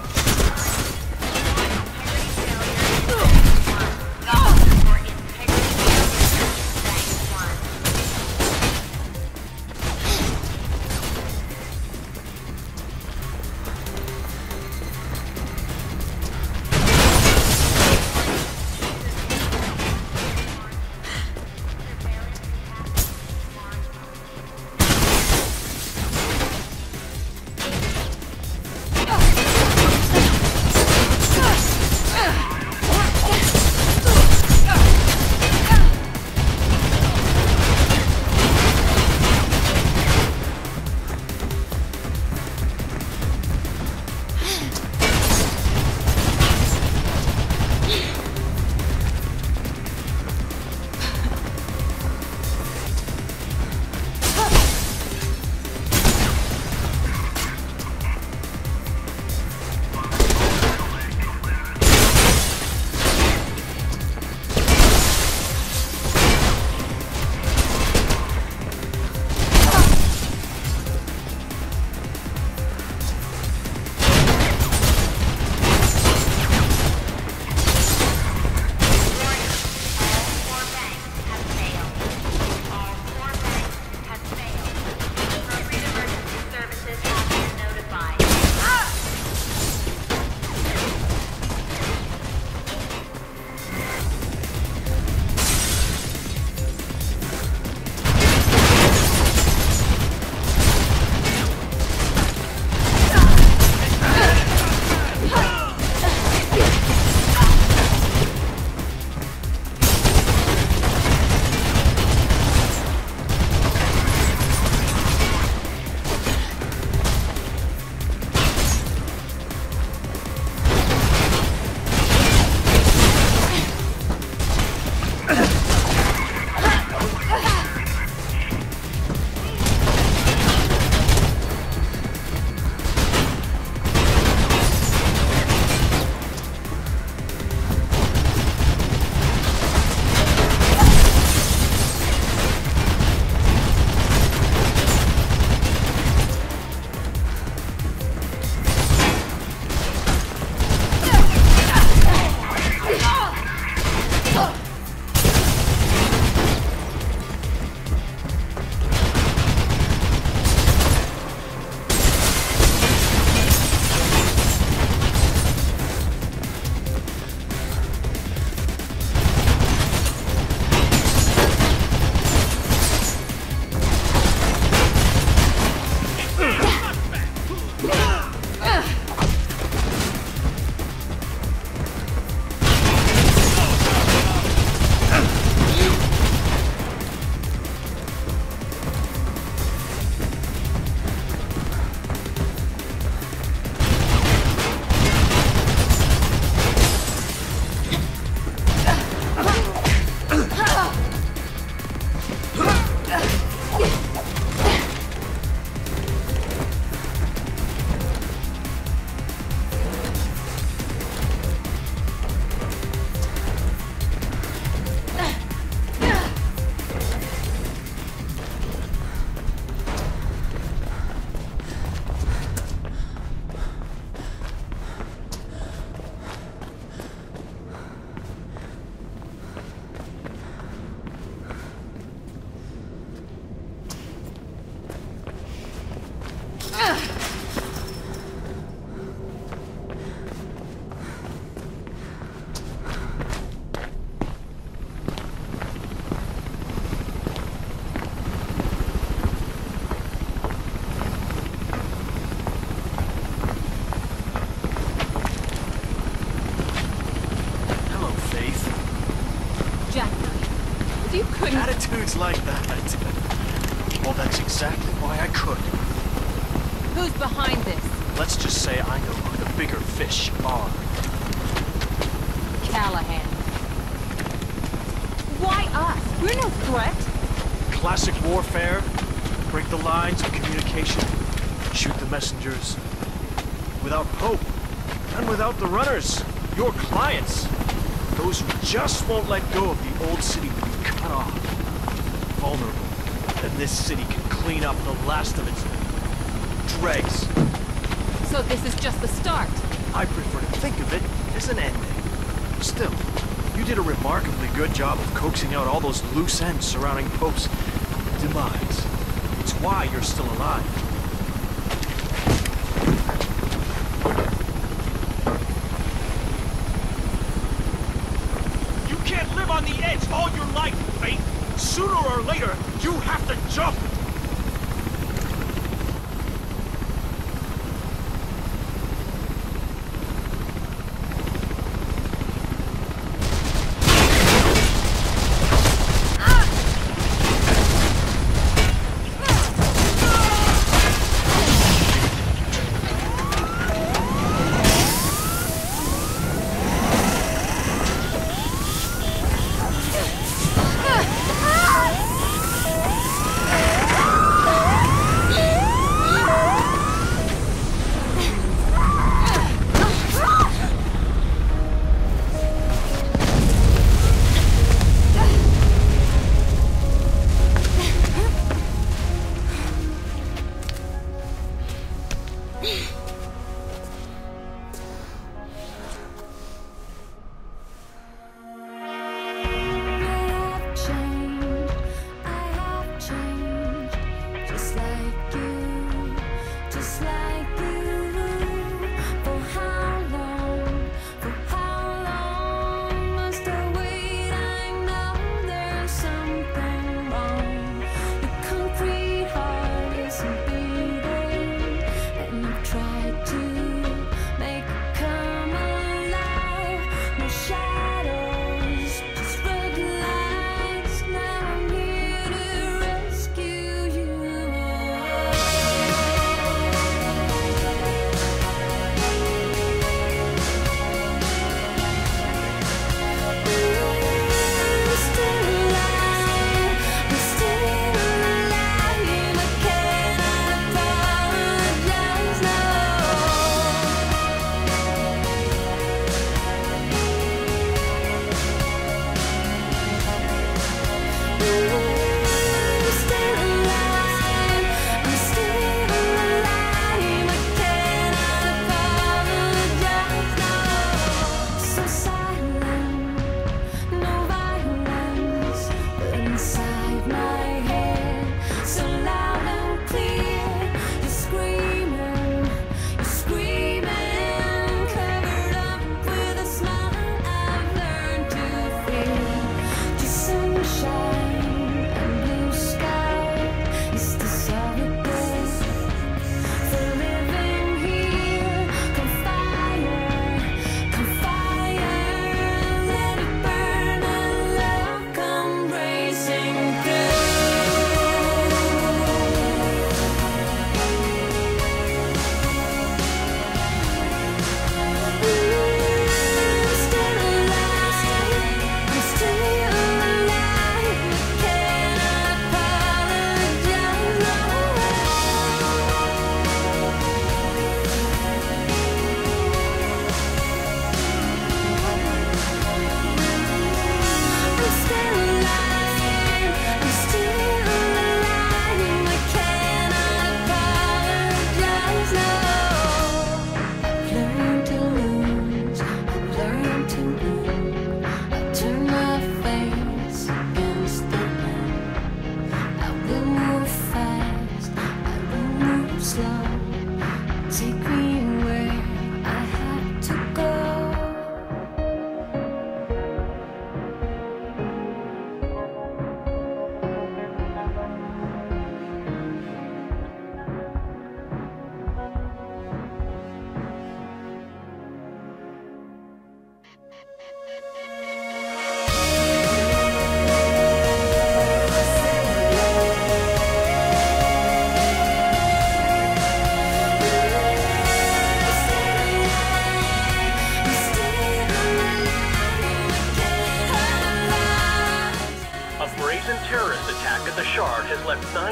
J: could.
A: Who's behind this?
J: Let's just say I know who the bigger fish are.
A: Callahan. Why us? We're no threat.
J: Classic warfare. Break the lines of communication. Shoot the messengers. Without Pope, and without the runners, your clients. Those who just won't let go of the old city will be cut off. Vulnerable. And this city can clean up the last of its dregs.
A: So this is just the start?
J: I prefer to think of it as an ending. Still, you did a remarkably good job of coaxing out all those loose ends surrounding Pope's demise. It's why you're still alive. You can't live on the edge all your life, Faith. Sooner or later, you have to jump.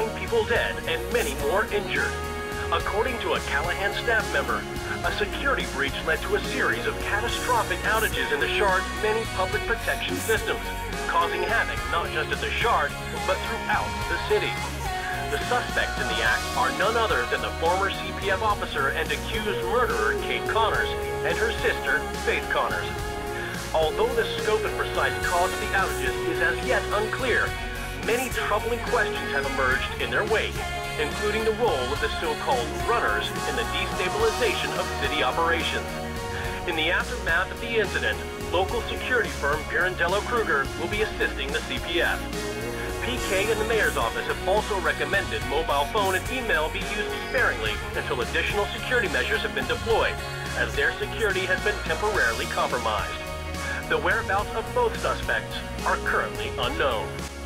M: nine people dead and many more injured. According to a Callahan staff member, a security breach led to a series of catastrophic outages in the Shard's many public protection systems, causing havoc not just at the Shard, but throughout the city. The suspects in the act are none other than the former C P F officer and accused murderer Kate Connors and her sister, Faith Connors. Although the scope and precise cause of the outages is as yet unclear, many troubling questions have emerged in their wake, including the role of the so-called runners in the destabilization of city operations. In the aftermath of the incident, local security firm Pirandello Kruger will be assisting the C P F. P K and the mayor's office have also recommended mobile phone and email be used sparingly until additional security measures have been deployed, as their security has been temporarily compromised. The whereabouts of both suspects are currently unknown.